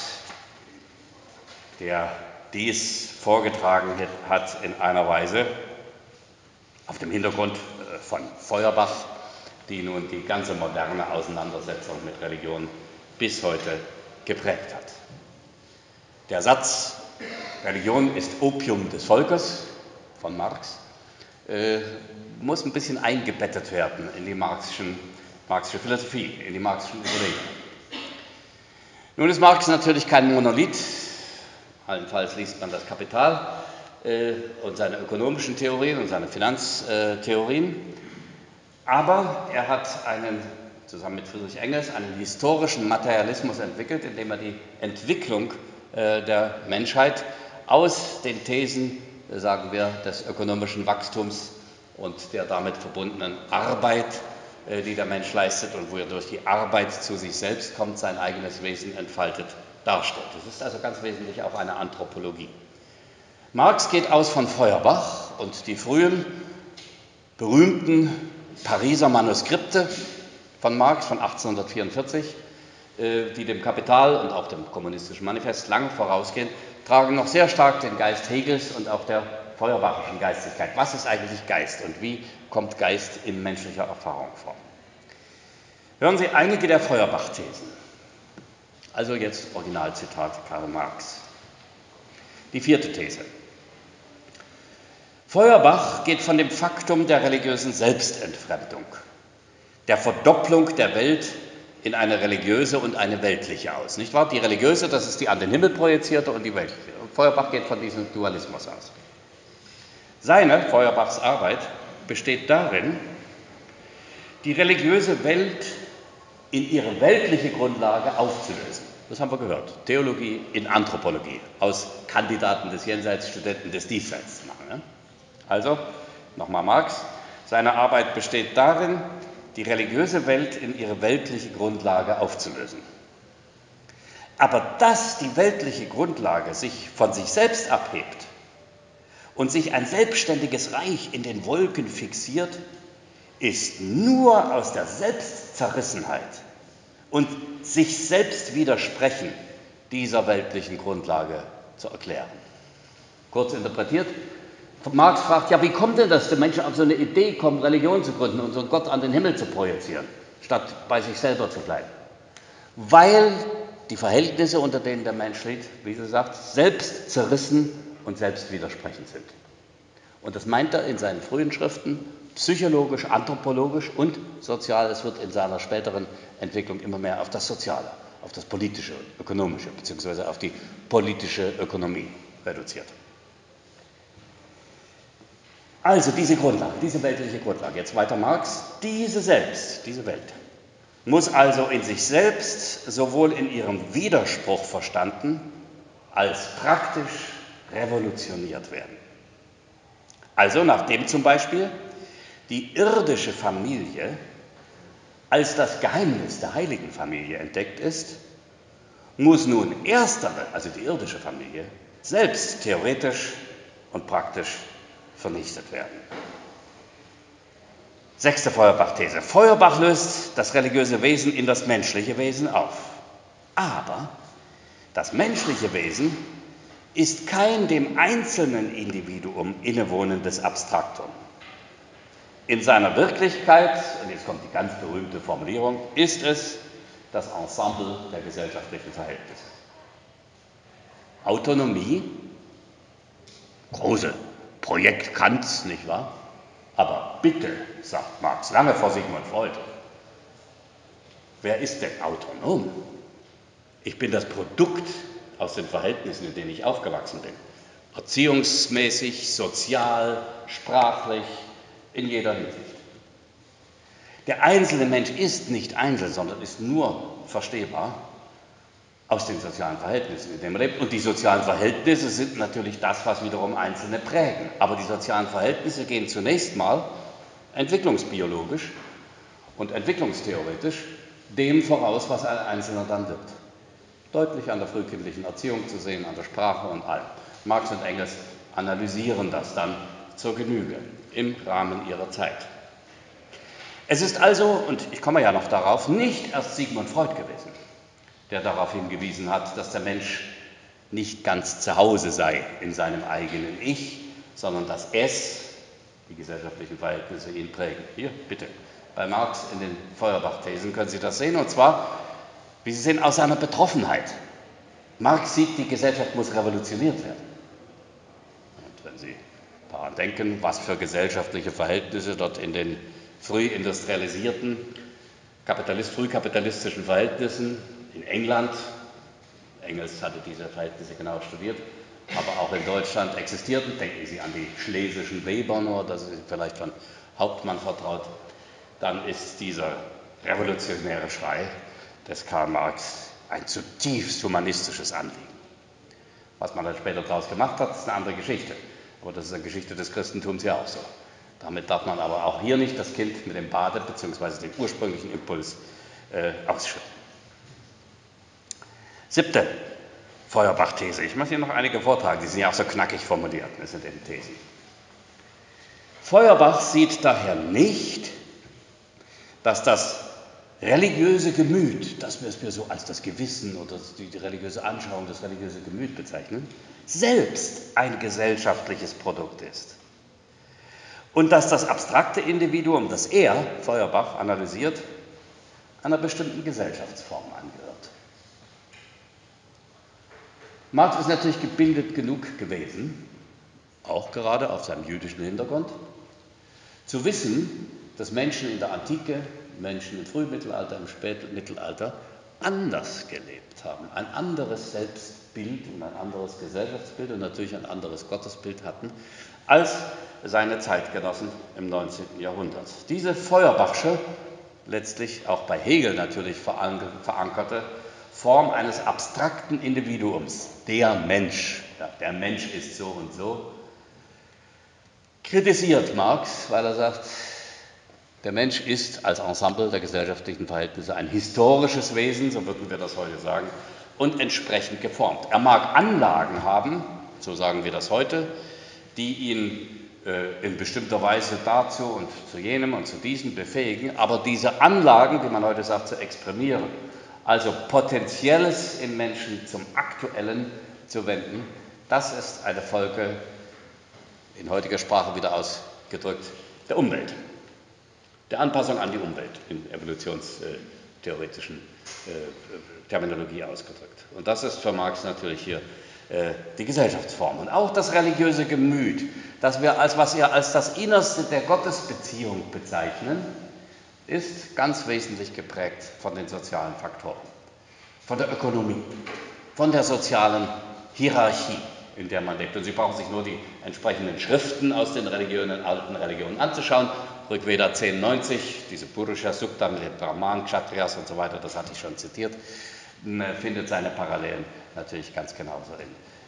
der dies vorgetragen hat in einer Weise auf dem Hintergrund von Feuerbach, die nun die ganze moderne Auseinandersetzung mit Religion bis heute geprägt hat. Der Satz, Religion ist Opium des Volkes von Marx, äh, muss ein bisschen eingebettet werden in die marxischen, marxische Philosophie, in die marxischen Überlegungen. Nun ist Marx natürlich kein Monolith, allenfalls liest man das Kapital äh, und seine ökonomischen Theorien und seine Finanztheorien, aber er hat einen, zusammen mit Friedrich Engels, einen historischen Materialismus entwickelt, indem er die Entwicklung äh, der Menschheit aus den Thesen, äh, sagen wir, des ökonomischen Wachstums und der damit verbundenen Arbeit, äh, die der Mensch leistet und wo er durch die Arbeit zu sich selbst kommt, sein eigenes Wesen entfaltet, darstellt. Das ist also ganz wesentlich auch eine Anthropologie. Marx geht aus von Feuerbach und die frühen, berühmten Pariser Manuskripte von Marx von achtzehnhundertvierundvierzig, die dem Kapital und auch dem Kommunistischen Manifest lange vorausgehen, tragen noch sehr stark den Geist Hegels und auch der feuerbachischen Geistigkeit. Was ist eigentlich Geist und wie kommt Geist in menschlicher Erfahrung vor? Hören Sie einige der Feuerbach-Thesen. Also jetzt Originalzitat Karl Marx. Die vierte These. Feuerbach geht von dem Faktum der religiösen Selbstentfremdung, der Verdopplung der Welt in eine religiöse und eine weltliche aus. Nicht wahr? Die religiöse, das ist die an den Himmel projizierte, und die weltliche. Feuerbach geht von diesem Dualismus aus. Seine, Feuerbachs Arbeit, besteht darin, die religiöse Welt in ihre weltliche Grundlage aufzulösen. Das haben wir gehört. Theologie in Anthropologie, aus Kandidaten des Jenseits, Studenten des Diesseits zu machen. Ne? Also, nochmal Marx, seine Arbeit besteht darin, die religiöse Welt in ihre weltliche Grundlage aufzulösen. Aber dass die weltliche Grundlage sich von sich selbst abhebt und sich ein selbstständiges Reich in den Wolken fixiert, ist nur aus der Selbstzerrissenheit und sich selbst widersprechen dieser weltlichen Grundlage zu erklären. Kurz interpretiert, Marx fragt, ja, wie kommt denn das, dass die Menschen auf so eine Idee kommen, Religion zu gründen und so einen Gott an den Himmel zu projizieren, statt bei sich selber zu bleiben? Weil die Verhältnisse, unter denen der Mensch lebt, wie sie sagt, selbst zerrissen und selbst widersprechend sind. Und das meint er in seinen frühen Schriften psychologisch, anthropologisch und sozial. Es wird in seiner späteren Entwicklung immer mehr auf das Soziale, auf das Politische, Ökonomische beziehungsweise auf die politische Ökonomie reduziert. Also diese Grundlage, diese weltliche Grundlage, jetzt weiter Marx, diese selbst, diese Welt, muss also in sich selbst sowohl in ihrem Widerspruch verstanden als praktisch revolutioniert werden. Also nachdem zum Beispiel die irdische Familie als das Geheimnis der heiligen Familie entdeckt ist, muss nun erstere, also die irdische Familie, selbst theoretisch und praktisch vernichtet werden. Sechste Feuerbach-These. Feuerbach löst das religiöse Wesen in das menschliche Wesen auf. Aber das menschliche Wesen ist kein dem einzelnen Individuum innewohnendes Abstraktum. In seiner Wirklichkeit, und jetzt kommt die ganz berühmte Formulierung, ist es das Ensemble der gesellschaftlichen Verhältnisse. Autonomie, große Projekt Kants, nicht wahr? Aber bitte, sagt Marx lange vor Sigmund Freud, wer ist denn autonom? Ich bin das Produkt aus den Verhältnissen, in denen ich aufgewachsen bin. Erziehungsmäßig, sozial, sprachlich, in jeder Hinsicht. Der einzelne Mensch ist nicht einzeln, sondern ist nur verstehbar aus den sozialen Verhältnissen, in denen man lebt. Und die sozialen Verhältnisse sind natürlich das, was wiederum Einzelne prägen. Aber die sozialen Verhältnisse gehen zunächst mal entwicklungsbiologisch und entwicklungstheoretisch dem voraus, was ein Einzelner dann wird. Deutlich an der frühkindlichen Erziehung zu sehen, an der Sprache und allem. Marx und Engels analysieren das dann zur Genüge im Rahmen ihrer Zeit. Es ist also, und ich komme ja noch darauf, nicht erst Sigmund Freud gewesen, der darauf hingewiesen hat, dass der Mensch nicht ganz zu Hause sei in seinem eigenen Ich, sondern dass es, die gesellschaftlichen Verhältnisse, ihn prägen. Hier, bitte, bei Marx in den Feuerbach-Thesen können Sie das sehen, und zwar, wie Sie sehen, aus seiner Betroffenheit. Marx sieht, die Gesellschaft muss revolutioniert werden. Und wenn Sie daran denken, was für gesellschaftliche Verhältnisse dort in den früh industrialisierten, Kapitalist, frühkapitalistischen Verhältnissen in England, Engels hatte diese Verhältnisse genau studiert, aber auch in Deutschland existierten. Denken Sie an die schlesischen Weber nur, das ist vielleicht von Hauptmann vertraut. Dann ist dieser revolutionäre Schrei des Karl Marx ein zutiefst humanistisches Anliegen. Was man dann später daraus gemacht hat, ist eine andere Geschichte. Aber das ist eine Geschichte des Christentums ja auch so. Damit darf man aber auch hier nicht das Kind mit dem Bade bzw. den ursprünglichen Impuls äh, ausschütten. Siebte Feuerbach-These. Ich muss hier noch einige vortragen, die sind ja auch so knackig formuliert, das sind eben Thesen. Feuerbach sieht daher nicht, dass das religiöse Gemüt, das wir so als das Gewissen oder die religiöse Anschauung, das religiöse Gemüt bezeichnen, selbst ein gesellschaftliches Produkt ist. Und dass das abstrakte Individuum, das er, Feuerbach, analysiert, einer bestimmten Gesellschaftsform angehört. Marx ist natürlich gebildet genug gewesen, auch gerade auf seinem jüdischen Hintergrund, zu wissen, dass Menschen in der Antike, Menschen im Frühmittelalter, im Spätmittelalter anders gelebt haben, ein anderes Selbstbild und ein anderes Gesellschaftsbild und natürlich ein anderes Gottesbild hatten, als seine Zeitgenossen im neunzehnten Jahrhundert. Diese Feuerbachsche, letztlich auch bei Hegel natürlich verankerte Form eines abstrakten Individuums, der Mensch, ja, der Mensch ist so und so, kritisiert Marx, weil er sagt, der Mensch ist als Ensemble der gesellschaftlichen Verhältnisse ein historisches Wesen, so würden wir das heute sagen, und entsprechend geformt. Er mag Anlagen haben, so sagen wir das heute, die ihn äh, in bestimmter Weise dazu und zu jenem und zu diesem befähigen, aber diese Anlagen, wie man heute sagt, zu exprimieren, also Potenzielles im Menschen zum Aktuellen zu wenden, das ist eine Folge, in heutiger Sprache wieder ausgedrückt, der Umwelt, der Anpassung an die Umwelt, in evolutionstheoretischen äh, Terminologie ausgedrückt. Und das ist für Marx natürlich hier äh, die Gesellschaftsform. Und auch das religiöse Gemüt, das wir als, was wir als das Innerste der Gottesbeziehung bezeichnen, ist ganz wesentlich geprägt von den sozialen Faktoren, von der Ökonomie, von der sozialen Hierarchie, in der man lebt. Und Sie brauchen sich nur die entsprechenden Schriften aus den Religionen, alten Religionen anzuschauen. Rigveda zehn neunzig, diese Purusha Sukta mit den Brahman, Kshatriyas und so weiter, das hatte ich schon zitiert, findet seine Parallelen natürlich ganz genauso in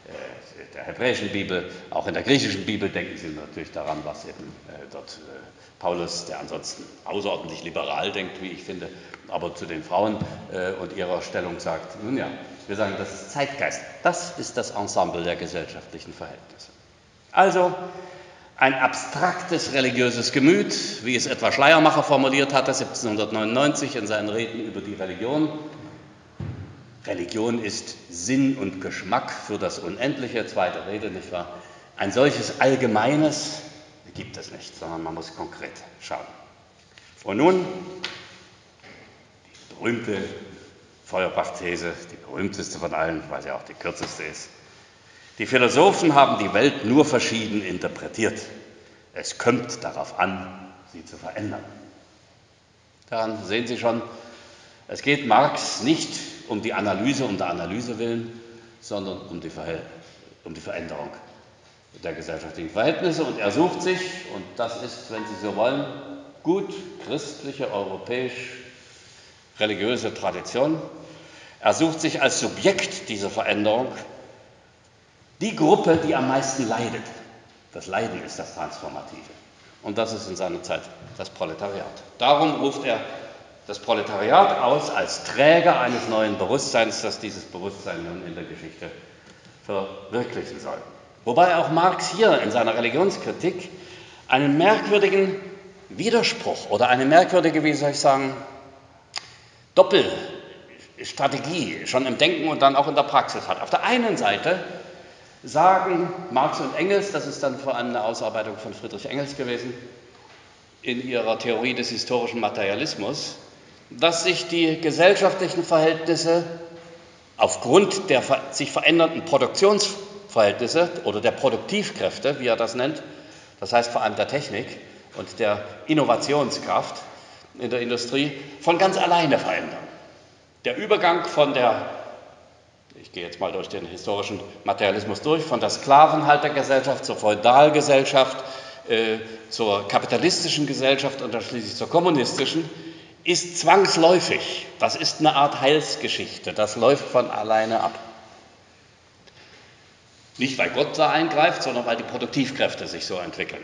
der hebräischen Bibel, auch in der griechischen Bibel denken Sie natürlich daran, was eben dort Paulus, der ansonsten außerordentlich liberal denkt, wie ich finde, aber zu den Frauen und ihrer Stellung sagt, nun ja, wir sagen, das ist Zeitgeist. Das ist das Ensemble der gesellschaftlichen Verhältnisse. Also ein abstraktes religiöses Gemüt, wie es etwa Schleiermacher formuliert hatte, siebzehnhundertneunundneunzig in seinen Reden über die Religion. Religion ist Sinn und Geschmack für das Unendliche, zweite Rede, nicht wahr? Ein solches Allgemeines gibt es nicht, sondern man muss konkret schauen. Und nun die berühmte Feuerbach-These, die berühmteste von allen, weil sie auch die kürzeste ist. Die Philosophen haben die Welt nur verschieden interpretiert. Es kommt darauf an, sie zu verändern. Daran sehen Sie schon, es geht Marx nicht um die Analyse um der Analyse willen, sondern um die, Verhält- um die Veränderung der gesellschaftlichen Verhältnisse. Und er sucht sich, und das ist, wenn Sie so wollen, gut christliche, europäisch-religiöse Tradition, er sucht sich als Subjekt dieser Veränderung die Gruppe, die am meisten leidet. Das Leiden ist das Transformative. Und das ist in seiner Zeit das Proletariat. Darum ruft er das Proletariat aus als Träger eines neuen Bewusstseins, das dieses Bewusstsein nun in der Geschichte verwirklichen soll. Wobei auch Marx hier in seiner Religionskritik einen merkwürdigen Widerspruch oder eine merkwürdige, wie soll ich sagen, Doppelstrategie schon im Denken und dann auch in der Praxis hat. Auf der einen Seite sagen Marx und Engels, das ist dann vor allem eine Ausarbeitung von Friedrich Engels gewesen, in ihrer Theorie des historischen Materialismus, dass sich die gesellschaftlichen Verhältnisse aufgrund der sich verändernden Produktionsverhältnisse oder der Produktivkräfte, wie er das nennt, das heißt vor allem der Technik und der Innovationskraft in der Industrie, von ganz alleine verändern. Der Übergang von der Ich gehe jetzt mal durch den historischen Materialismus durch, von der Sklavenhaltergesellschaft zur Feudalgesellschaft, äh, zur kapitalistischen Gesellschaft und dann schließlich zur kommunistischen, ist zwangsläufig. Das ist eine Art Heilsgeschichte, das läuft von alleine ab. Nicht, weil Gott da eingreift, sondern weil die Produktivkräfte sich so entwickeln.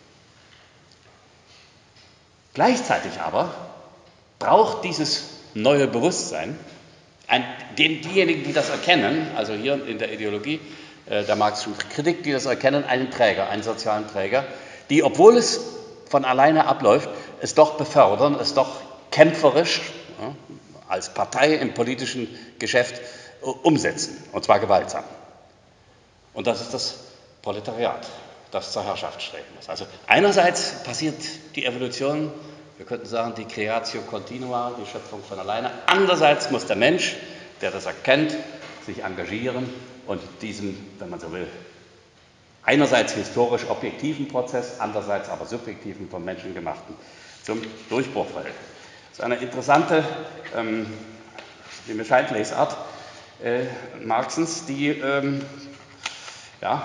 Gleichzeitig aber braucht dieses neue Bewusstsein, Ein, den, diejenigen, die das erkennen, also hier in der Ideologie äh, der marxischen Kritik, die das erkennen, einen Träger, einen sozialen Träger, die, obwohl es von alleine abläuft, es doch befördern, es doch kämpferisch ja, als Partei im politischen Geschäft äh, umsetzen, und zwar gewaltsam. Und das ist das Proletariat, das zur Herrschaft streben muss. Also einerseits passiert die Evolution, wir könnten sagen, die Creatio Continua, die Schöpfung von alleine. Andererseits muss der Mensch, der das erkennt, sich engagieren und diesem, wenn man so will, einerseits historisch objektiven Prozess, andererseits aber subjektiven, vom Menschen gemachten, zum Durchbruch verhelfen. Das ist eine interessante, ähm, wie mir scheint, Lesart äh, Marxens, die ähm, ja,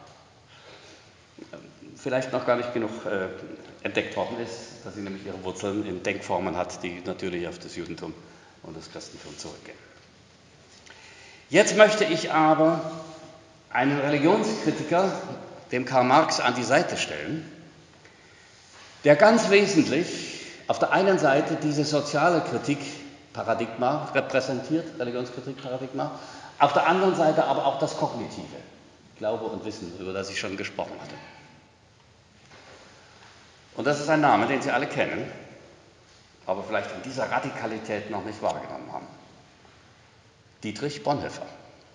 vielleicht noch gar nicht genug äh, entdeckt worden ist, dass sie nämlich ihre Wurzeln in Denkformen hat, die natürlich auf das Judentum und das Christentum zurückgehen. Jetzt möchte ich aber einen Religionskritiker, dem Karl Marx, an die Seite stellen, der ganz wesentlich auf der einen Seite diese soziale Kritikparadigma repräsentiert, Religionskritikparadigma, auf der anderen Seite aber auch das Kognitive, Glaube und Wissen, über das ich schon gesprochen hatte. Und das ist ein Name, den Sie alle kennen, aber vielleicht in dieser Radikalität noch nicht wahrgenommen haben. Dietrich Bonhoeffer.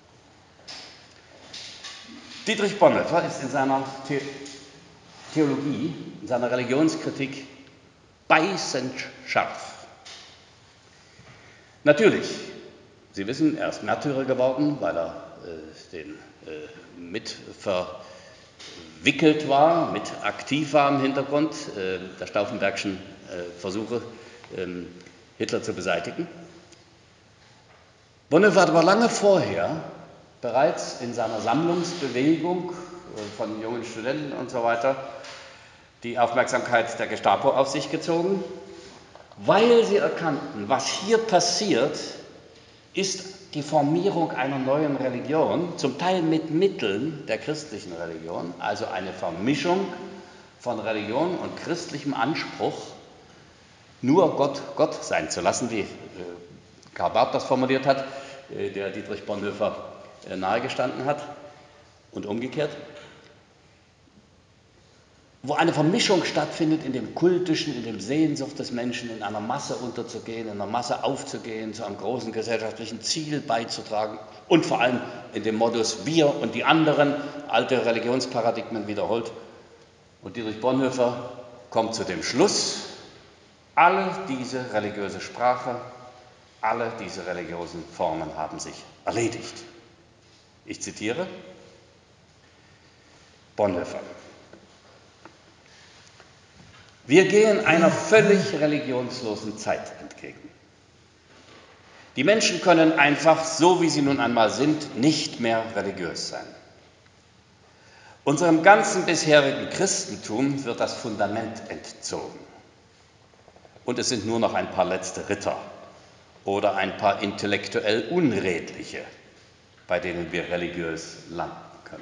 Dietrich Bonhoeffer ist in seiner The- Theologie, in seiner Religionskritik beißend scharf. Natürlich, Sie wissen, er ist Märtyrer geworden, weil er äh, den äh, mit verwickelt war, mit aktiv war im Hintergrund äh, der Stauffenbergschen äh, Versuche, äh, Hitler zu beseitigen. Bonhoeffer hat aber lange vorher bereits in seiner Sammlungsbewegung äh, von jungen Studenten und so weiter die Aufmerksamkeit der Gestapo auf sich gezogen, weil sie erkannten, was hier passiert, ist die Formierung einer neuen Religion, zum Teil mit Mitteln der christlichen Religion, also eine Vermischung von Religion und christlichem Anspruch, nur Gott Gott sein zu lassen, wie Karl Barth das formuliert hat, der Dietrich Bonhoeffer nahegestanden hat, und umgekehrt, wo eine Vermischung stattfindet in dem Kultischen, in dem Sehnsucht des Menschen, in einer Masse unterzugehen, in einer Masse aufzugehen, zu einem großen gesellschaftlichen Ziel beizutragen und vor allem in dem Modus wir und die anderen, alte Religionsparadigmen wiederholt. Und Dietrich Bonhoeffer kommt zu dem Schluss, alle diese religiöse Sprache, alle diese religiösen Formen haben sich erledigt. Ich zitiere Bonhoeffer. Wir gehen einer völlig religionslosen Zeit entgegen. Die Menschen können einfach, so wie sie nun einmal sind, nicht mehr religiös sein. Unserem ganzen bisherigen Christentum wird das Fundament entzogen. Und es sind nur noch ein paar letzte Ritter oder ein paar intellektuell Unredliche, bei denen wir religiös landen können.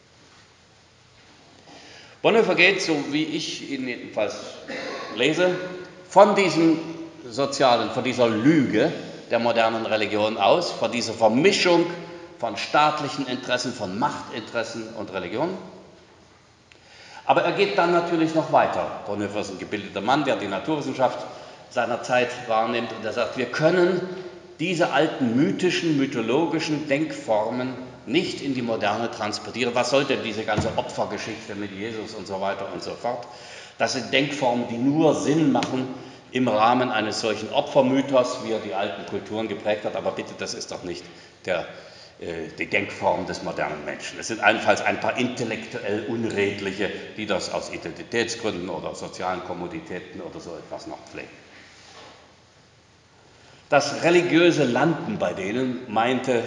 Bonhoeffer geht, so wie ich ihn jedenfalls lese, von diesem sozialen, von dieser Lüge der modernen Religion aus, von dieser Vermischung von staatlichen Interessen, von Machtinteressen und Religion. Aber er geht dann natürlich noch weiter. Bonhoeffer ist ein gebildeter Mann, der die Naturwissenschaft seiner Zeit wahrnimmt, und er sagt, wir können diese alten mythischen, mythologischen Denkformen nicht in die Moderne transportieren. Was soll denn diese ganze Opfergeschichte mit Jesus und so weiter und so fort? Das sind Denkformen, die nur Sinn machen im Rahmen eines solchen Opfermythos, wie er die alten Kulturen geprägt hat. Aber bitte, das ist doch nicht der, äh, die Denkform des modernen Menschen. Es sind allenfalls ein paar intellektuell Unredliche, die das aus Identitätsgründen oder sozialen Kommoditäten oder so etwas noch pflegen. Das religiöse Landen bei denen meinte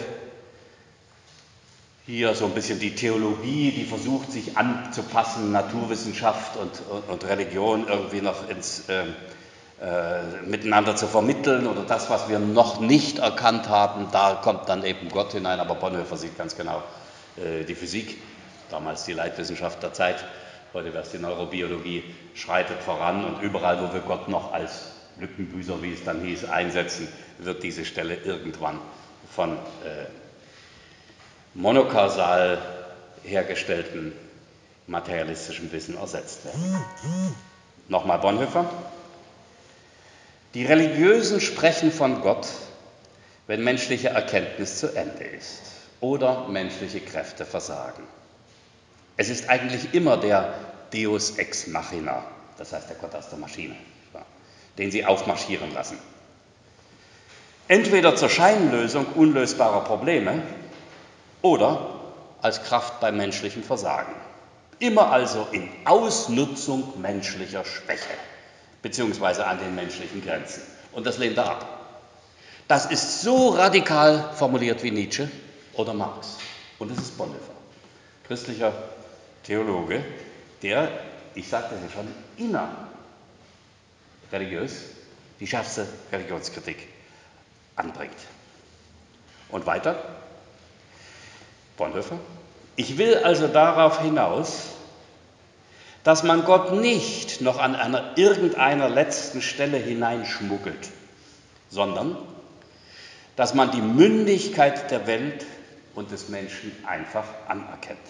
hier so ein bisschen die Theologie, die versucht, sich anzupassen, Naturwissenschaft und, und, und Religion irgendwie noch ins, äh, äh, miteinander zu vermitteln, oder das, was wir noch nicht erkannt haben, da kommt dann eben Gott hinein. Aber Bonhoeffer sieht ganz genau, äh, die Physik, damals die Leitwissenschaft der Zeit, heute wäre es die Neurobiologie, schreitet voran, und überall, wo wir Gott noch als Lückenbüßer, wie es dann hieß, einsetzen, wird diese Stelle irgendwann von äh, monokausal hergestelltem materialistischem Wissen ersetzt werden. Nochmal Bonhoeffer. Die Religiösen sprechen von Gott, wenn menschliche Erkenntnis zu Ende ist oder menschliche Kräfte versagen. Es ist eigentlich immer der Deus ex machina, das heißt der Gott aus der Maschine, den sie aufmarschieren lassen. Entweder zur Scheinlösung unlösbarer Probleme oder als Kraft beim menschlichen Versagen. Immer also in Ausnutzung menschlicher Schwäche, beziehungsweise an den menschlichen Grenzen. Und das lehnt er ab. Das ist so radikal formuliert wie Nietzsche oder Marx. Und es ist Bonhoeffer, christlicher Theologe, der, ich sagte es ja schon, innerreligiös die schärfste Religionskritik anbringt. Und weiter, Bonhoeffer. Ich will also darauf hinaus, dass man Gott nicht noch an einer irgendeiner letzten Stelle hineinschmuggelt, sondern dass man die Mündigkeit der Welt und des Menschen einfach anerkennt.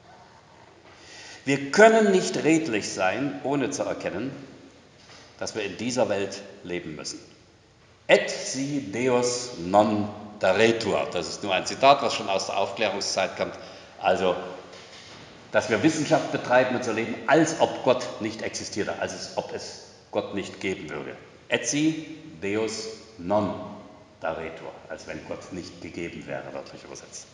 Wir können nicht redlich sein, ohne zu erkennen, dass wir in dieser Welt leben müssen. Et si Deus non daretur. Das ist nur ein Zitat, was schon aus der Aufklärungszeit kommt. Also, dass wir Wissenschaft betreiben und so leben, als ob Gott nicht existierte, als ob es Gott nicht geben würde. Et si Deus non daretur, als wenn Gott nicht gegeben wäre, wörtlich übersetzt.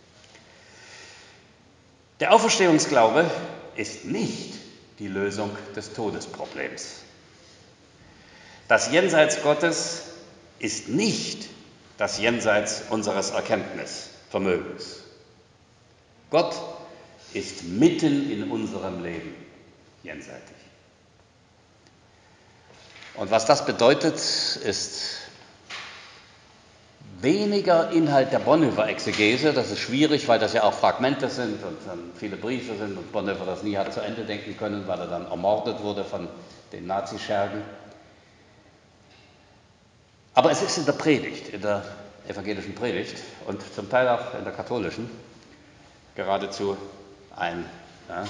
Der Auferstehungsglaube ist nicht die Lösung des Todesproblems. Das Jenseits Gottes ist nicht das Jenseits unseres Erkenntnisvermögens. Gott ist mitten in unserem Leben jenseitig. Und was das bedeutet, ist weniger Inhalt der Bonhoeffer-Exegese. Das ist schwierig, weil das ja auch Fragmente sind und dann viele Briefe sind und Bonhoeffer das nie hat zu Ende denken können, weil er dann ermordet wurde von den Nazischergen. Aber es ist in der Predigt, in der evangelischen Predigt und zum Teil auch in der katholischen geradezu ein ja,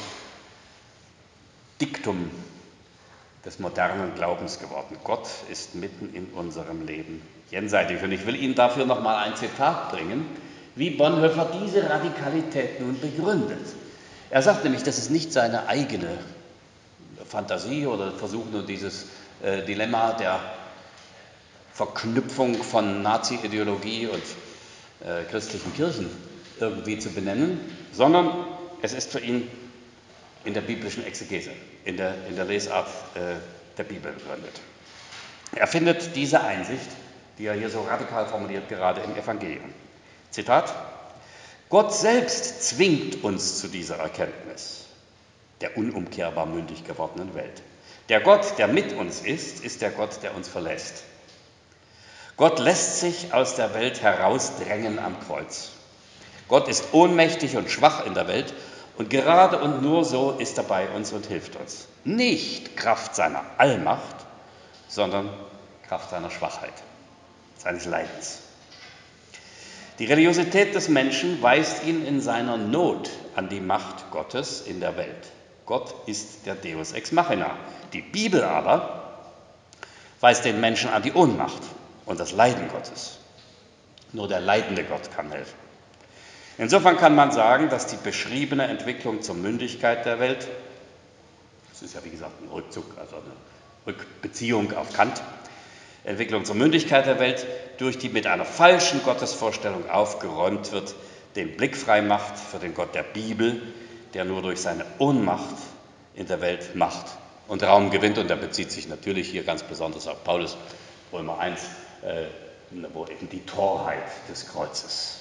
Diktum des modernen Glaubens geworden. Gott ist mitten in unserem Leben jenseitig. Und ich will Ihnen dafür noch mal ein Zitat bringen, wie Bonhoeffer diese Radikalität nun begründet. Er sagt nämlich, das ist nicht seine eigene Fantasie oder Versuch, nur dieses äh, Dilemma der Verknüpfung von Nazi-Ideologie und äh, christlichen Kirchen irgendwie zu benennen, sondern es ist für ihn in der biblischen Exegese, in der, in der Lesart äh, der Bibel begründet. Er findet diese Einsicht, die er hier so radikal formuliert, gerade im Evangelium. Zitat: Gott selbst zwingt uns zu dieser Erkenntnis der unumkehrbar mündig gewordenen Welt. Der Gott, der mit uns ist, ist der Gott, der uns verlässt. Gott lässt sich aus der Welt herausdrängen am Kreuz. Gott ist ohnmächtig und schwach in der Welt und gerade und nur so ist er bei uns und hilft uns. Nicht Kraft seiner Allmacht, sondern Kraft seiner Schwachheit, seines Leidens. Die Religiosität des Menschen weist ihn in seiner Not an die Macht Gottes in der Welt. Gott ist der Deus ex machina. Die Bibel aber weist den Menschen an die Ohnmacht und das Leiden Gottes. Nur der leidende Gott kann helfen. Insofern kann man sagen, dass die beschriebene Entwicklung zur Mündigkeit der Welt, das ist ja wie gesagt ein Rückzug, also eine Rückbeziehung auf Kant, Entwicklung zur Mündigkeit der Welt, durch die mit einer falschen Gottesvorstellung aufgeräumt wird, den Blick frei macht für den Gott der Bibel, der nur durch seine Ohnmacht in der Welt Macht und Raum gewinnt. Und er bezieht sich natürlich hier ganz besonders auf Paulus, Römer eins, äh, wo eben die Torheit des Kreuzes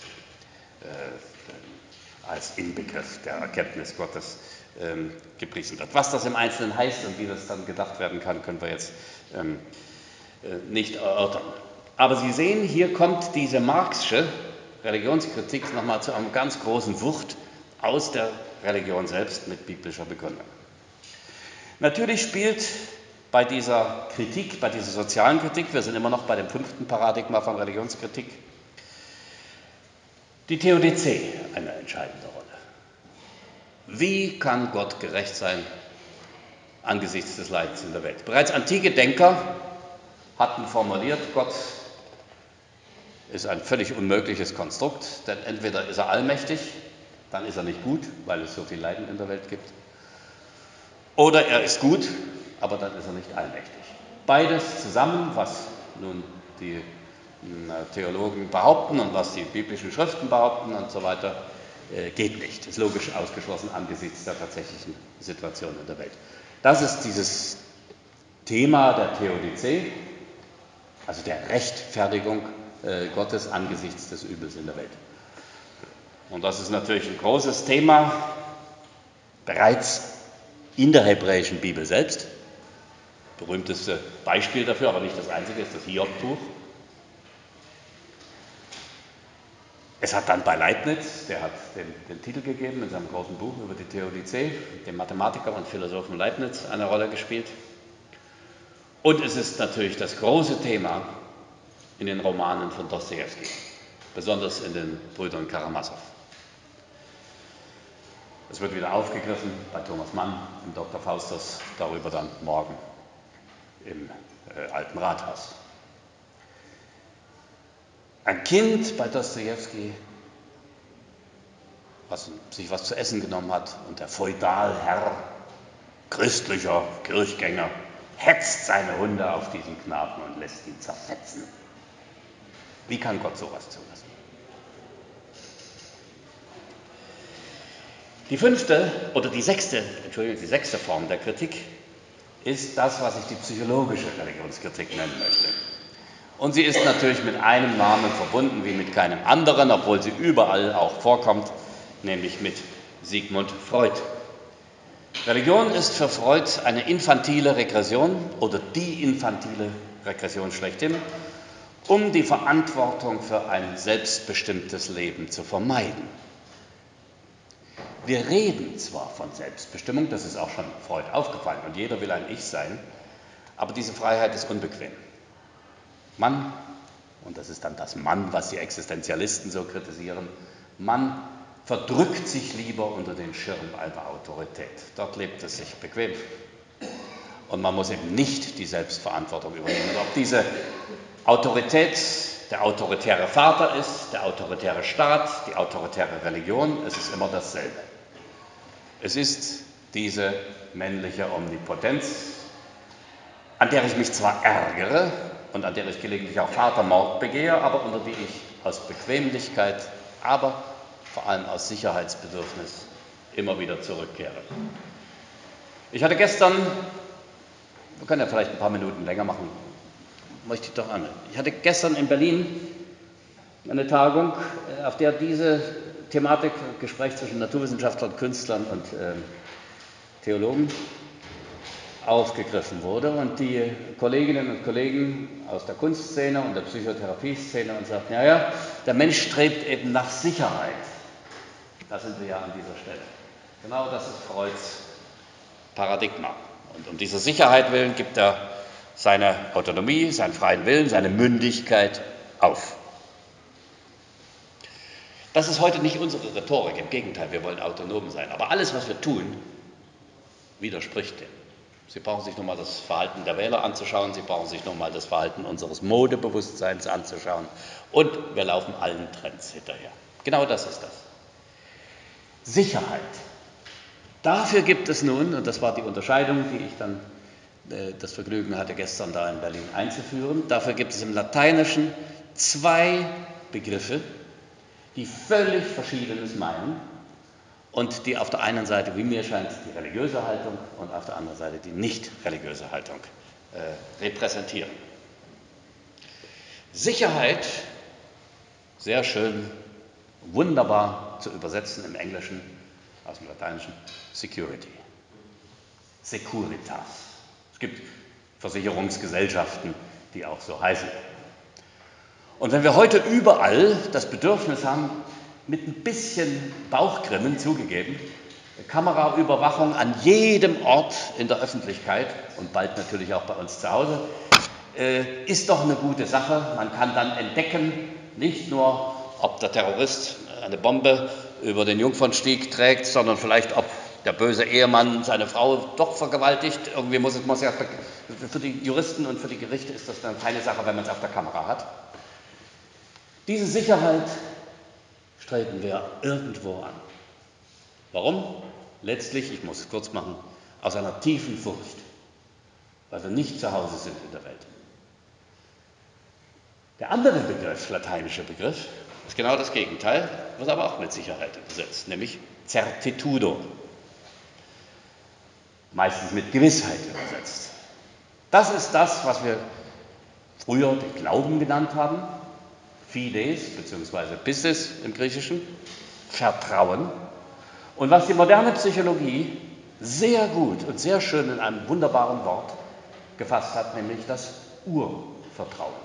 äh, als Inbegriff der Erkenntnis Gottes ähm, gepriesen wird. Was das im Einzelnen heißt und wie das dann gedacht werden kann, können wir jetzt ähm, äh, nicht erörtern. Aber Sie sehen, hier kommt diese Marxische Religionskritik nochmal zu einem ganz großen Wurt aus der Religion selbst mit biblischer Begründung. Natürlich spielt bei dieser Kritik, bei dieser sozialen Kritik, wir sind immer noch bei dem fünften Paradigma von Religionskritik, die Theodizee eine entscheidende Rolle. Wie kann Gott gerecht sein angesichts des Leidens in der Welt? Bereits antike Denker hatten formuliert, Gott ist ein völlig unmögliches Konstrukt, denn entweder ist er allmächtig, dann ist er nicht gut, weil es so viel Leiden in der Welt gibt, oder er ist gut, aber dann ist er nicht allmächtig. Beides zusammen, was nun die Theologen behaupten und was die biblischen Schriften behaupten und so weiter, geht nicht. Ist logisch ausgeschlossen angesichts der tatsächlichen Situation in der Welt. Das ist dieses Thema der Theodizee, also der Rechtfertigung Gottes angesichts des Übels in der Welt. Und das ist natürlich ein großes Thema, bereits in der hebräischen Bibel selbst. Das berühmteste Beispiel dafür, aber nicht das einzige, ist das Hiob-Buch. Es hat dann bei Leibniz, der hat den, den Titel gegeben in seinem großen Buch über die Theodizee, dem Mathematiker und Philosophen Leibniz, eine Rolle gespielt. Und es ist natürlich das große Thema in den Romanen von Dostojewski, besonders in den Brüdern Karamasow. Es wird wieder aufgegriffen bei Thomas Mann im Doktor Faustus, darüber dann morgen im äh, Alten Rathaus. Ein Kind bei Dostojewski, was sich was zu essen genommen hat, und der Feudalherr, christlicher Kirchgänger, hetzt seine Hunde auf diesen Knaben und lässt ihn zerfetzen. Wie kann Gott sowas zulassen? Die fünfte oder die sechste, Entschuldigung, die sechste Form der Kritik ist das, was ich die psychologische Religionskritik nennen möchte. Und sie ist natürlich mit einem Namen verbunden wie mit keinem anderen, obwohl sie überall auch vorkommt, nämlich mit Sigmund Freud. Religion ist für Freud eine infantile Regression oder die infantile Regression schlechthin. um die Verantwortung für ein selbstbestimmtes Leben zu vermeiden. Wir reden zwar von Selbstbestimmung, das ist auch schon Freud aufgefallen, und jeder will ein Ich sein, aber diese Freiheit ist unbequem. Man, und das ist dann das Mann, was die Existenzialisten so kritisieren, man verdrückt sich lieber unter den Schirm einer Autorität. Dort lebt es sich bequem. Und man muss eben nicht die Selbstverantwortung übernehmen. Und ob diese Autorität der autoritäre Vater ist, der autoritäre Staat, die autoritäre Religion, es ist immer dasselbe. Es ist diese männliche Omnipotenz, an der ich mich zwar ärgere und an der ich gelegentlich auch Vatermord begehe, aber unter die ich aus Bequemlichkeit, aber vor allem aus Sicherheitsbedürfnis immer wieder zurückkehre. Ich hatte gestern, wir können ja vielleicht ein paar Minuten länger machen, möchte ich doch an. Ich hatte gestern in Berlin eine Tagung, auf der diese Thematik, Gespräch zwischen Naturwissenschaftlern, Künstlern und äh, Theologen, aufgegriffen wurde. Und die Kolleginnen und Kollegen aus der Kunstszene und der Psychotherapie-Szene und sagten, ja, ja, der Mensch strebt eben nach Sicherheit. Da sind wir ja an dieser Stelle. Genau das ist Freuds Paradigma. Und um diese Sicherheit willen gibt er seine Autonomie, seinen freien Willen, seine Mündigkeit auf. Das ist heute nicht unsere Rhetorik, im Gegenteil, wir wollen autonom sein. Aber alles, was wir tun, widerspricht dem. Sie brauchen sich nochmal das Verhalten der Wähler anzuschauen, Sie brauchen sich nochmal das Verhalten unseres Modebewusstseins anzuschauen und wir laufen allen Trends hinterher. Genau das ist das. Sicherheit. Dafür gibt es nun, und das war die Unterscheidung, die ich dann äh, das Vergnügen hatte, gestern da in Berlin einzuführen, dafür gibt es im Lateinischen zwei Begriffe, die völlig Verschiedenes meinen und die auf der einen Seite, wie mir scheint, die religiöse Haltung und auf der anderen Seite die nicht religiöse Haltung äh, repräsentieren. Sicherheit, sehr schön, wunderbar zu übersetzen im Englischen, aus dem Lateinischen, Security, Securitas. Es gibt Versicherungsgesellschaften, die auch so heißen. Und wenn wir heute überall das Bedürfnis haben, mit ein bisschen Bauchgrimmen zugegeben, Kameraüberwachung an jedem Ort in der Öffentlichkeit und bald natürlich auch bei uns zu Hause, äh, ist doch eine gute Sache. Man kann dann entdecken, nicht nur, ob der Terrorist eine Bombe über den Jungfernstieg trägt, sondern vielleicht, ob der böse Ehemann seine Frau doch vergewaltigt. Irgendwie muss es muss ja, für die Juristen und für die Gerichte ist das dann keine Sache, wenn man es auf der Kamera hat. Diese Sicherheit streben wir irgendwo an. Warum? Letztlich, ich muss es kurz machen, aus einer tiefen Furcht, weil wir nicht zu Hause sind in der Welt. Der andere Begriff, lateinische Begriff, ist genau das Gegenteil, wird aber auch mit Sicherheit übersetzt, nämlich Certitudo. Meistens mit Gewissheit übersetzt. Das ist das, was wir früher den Glauben genannt haben, Fides bzw. Pistis im Griechischen, Vertrauen. Und was die moderne Psychologie sehr gut und sehr schön in einem wunderbaren Wort gefasst hat, nämlich das Urvertrauen.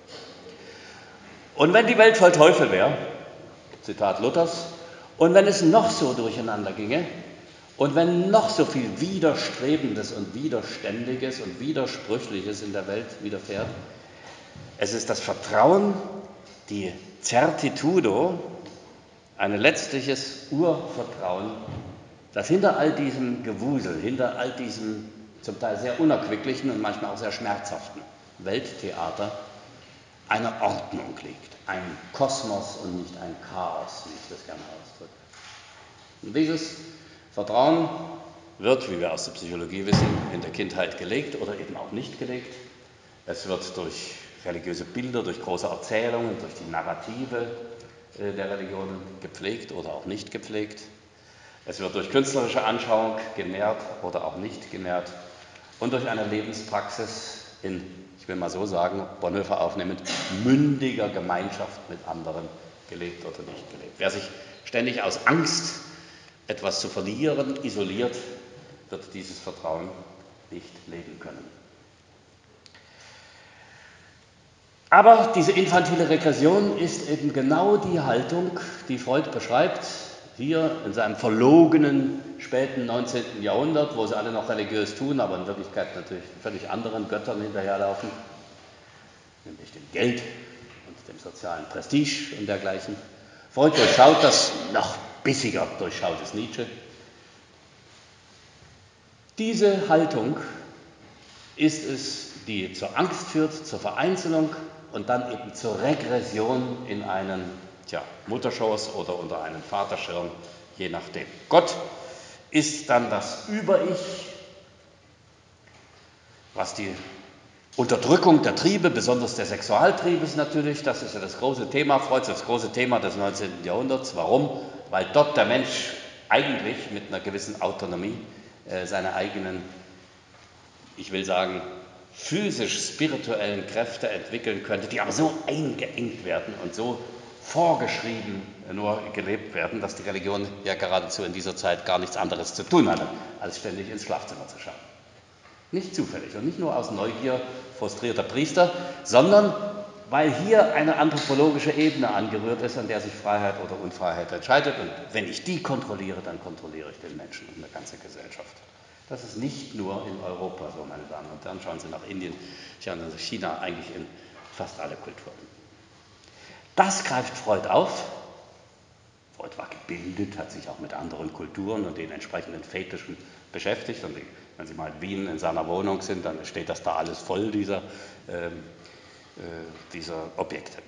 Und wenn die Welt voll Teufel wäre, Zitat Luthers, und wenn es noch so durcheinander ginge und wenn noch so viel Widerstrebendes und Widerständiges und Widersprüchliches in der Welt widerfährt, es ist das Vertrauen, die Certitudo, ein letztliches Urvertrauen, das hinter all diesem Gewusel, hinter all diesem zum Teil sehr unerquicklichen und manchmal auch sehr schmerzhaften Welttheater eine Ordnung liegt, ein Kosmos und nicht ein Chaos, wie ich das gerne ausdrücke. Und dieses Vertrauen wird, wie wir aus der Psychologie wissen, in der Kindheit gelegt oder eben auch nicht gelegt. Es wird durch religiöse Bilder, durch große Erzählungen, durch die Narrative der Religionen gepflegt oder auch nicht gepflegt. Es wird durch künstlerische Anschauung genährt oder auch nicht genährt und durch eine Lebenspraxis in, ich will mal so sagen, Bonhoeffer aufnehmend, mündiger Gemeinschaft mit anderen gelebt oder nicht gelebt. Wer sich ständig aus Angst, etwas zu verlieren, isoliert, wird dieses Vertrauen nicht leben können. Aber diese infantile Regression ist eben genau die Haltung, die Freud beschreibt, hier in seinem verlogenen späten neunzehnten Jahrhundert, wo sie alle noch religiös tun, aber in Wirklichkeit natürlich völlig anderen Göttern hinterherlaufen, nämlich dem Geld und dem sozialen Prestige und dergleichen. Freud durchschaut das, noch bissiger durchschaut es Nietzsche. Diese Haltung ist es, die zur Angst führt, zur Vereinzelung und dann eben zur Regression in einen tja, Mutterschoß oder unter einen Vaterschirm, je nachdem. Gott ist dann das Über-Ich, was die Unterdrückung der Triebe, besonders der Sexualtriebes natürlich, das ist ja das große Thema Freuds, das große Thema des neunzehnten Jahrhunderts. Warum? Weil dort der Mensch eigentlich mit einer gewissen Autonomie äh, seine eigenen, ich will sagen, physisch-spirituellen Kräfte entwickeln könnte, die aber so eingeengt werden und so vorgeschrieben nur gelebt werden, dass die Religion ja geradezu in dieser Zeit gar nichts anderes zu tun hatte, als ständig ins Schlafzimmer zu schauen. Nicht zufällig und nicht nur aus Neugier frustrierter Priester, sondern weil hier eine anthropologische Ebene angerührt ist, an der sich Freiheit oder Unfreiheit entscheidet. Und wenn ich die kontrolliere, dann kontrolliere ich den Menschen und eine ganze Gesellschaft. Das ist nicht nur in Europa so, meine Damen und Herren. Schauen Sie nach Indien, schauen Sie nach China, eigentlich in fast alle Kulturen. Das greift Freud auf. Freud war gebildet, hat sich auch mit anderen Kulturen und den entsprechenden Fetischen beschäftigt. Und wenn Sie mal in Wien in seiner Wohnung sind, dann steht das da alles voll, dieser, äh, äh, dieser Objekte.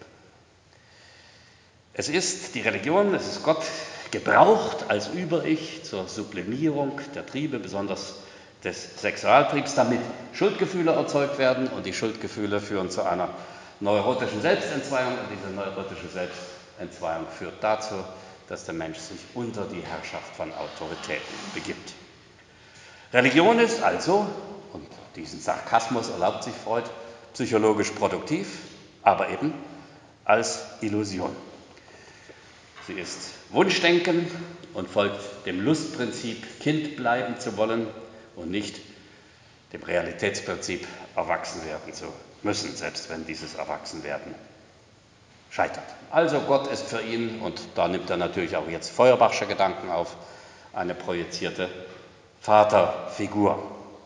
Es ist die Religion, es ist Gott, gebraucht als Über-Ich zur Sublimierung der Triebe, besonders des Sexualtriebs, damit Schuldgefühle erzeugt werden und die Schuldgefühle führen zu einer neurotischen Selbstentzweiung und diese neurotische Selbstentzweiung führt dazu, dass der Mensch sich unter die Herrschaft von Autoritäten begibt. Religion ist also, und diesen Sarkasmus erlaubt sich Freud, psychologisch produktiv, aber eben als Illusion. Sie ist Wunschdenken und folgt dem Lustprinzip, Kind bleiben zu wollen und nicht dem Realitätsprinzip, erwachsen werden zu müssen, selbst wenn dieses Erwachsenwerden scheitert. Also Gott ist für ihn, und da nimmt er natürlich auch jetzt Feuerbachsche Gedanken auf, eine projizierte Vaterfigur.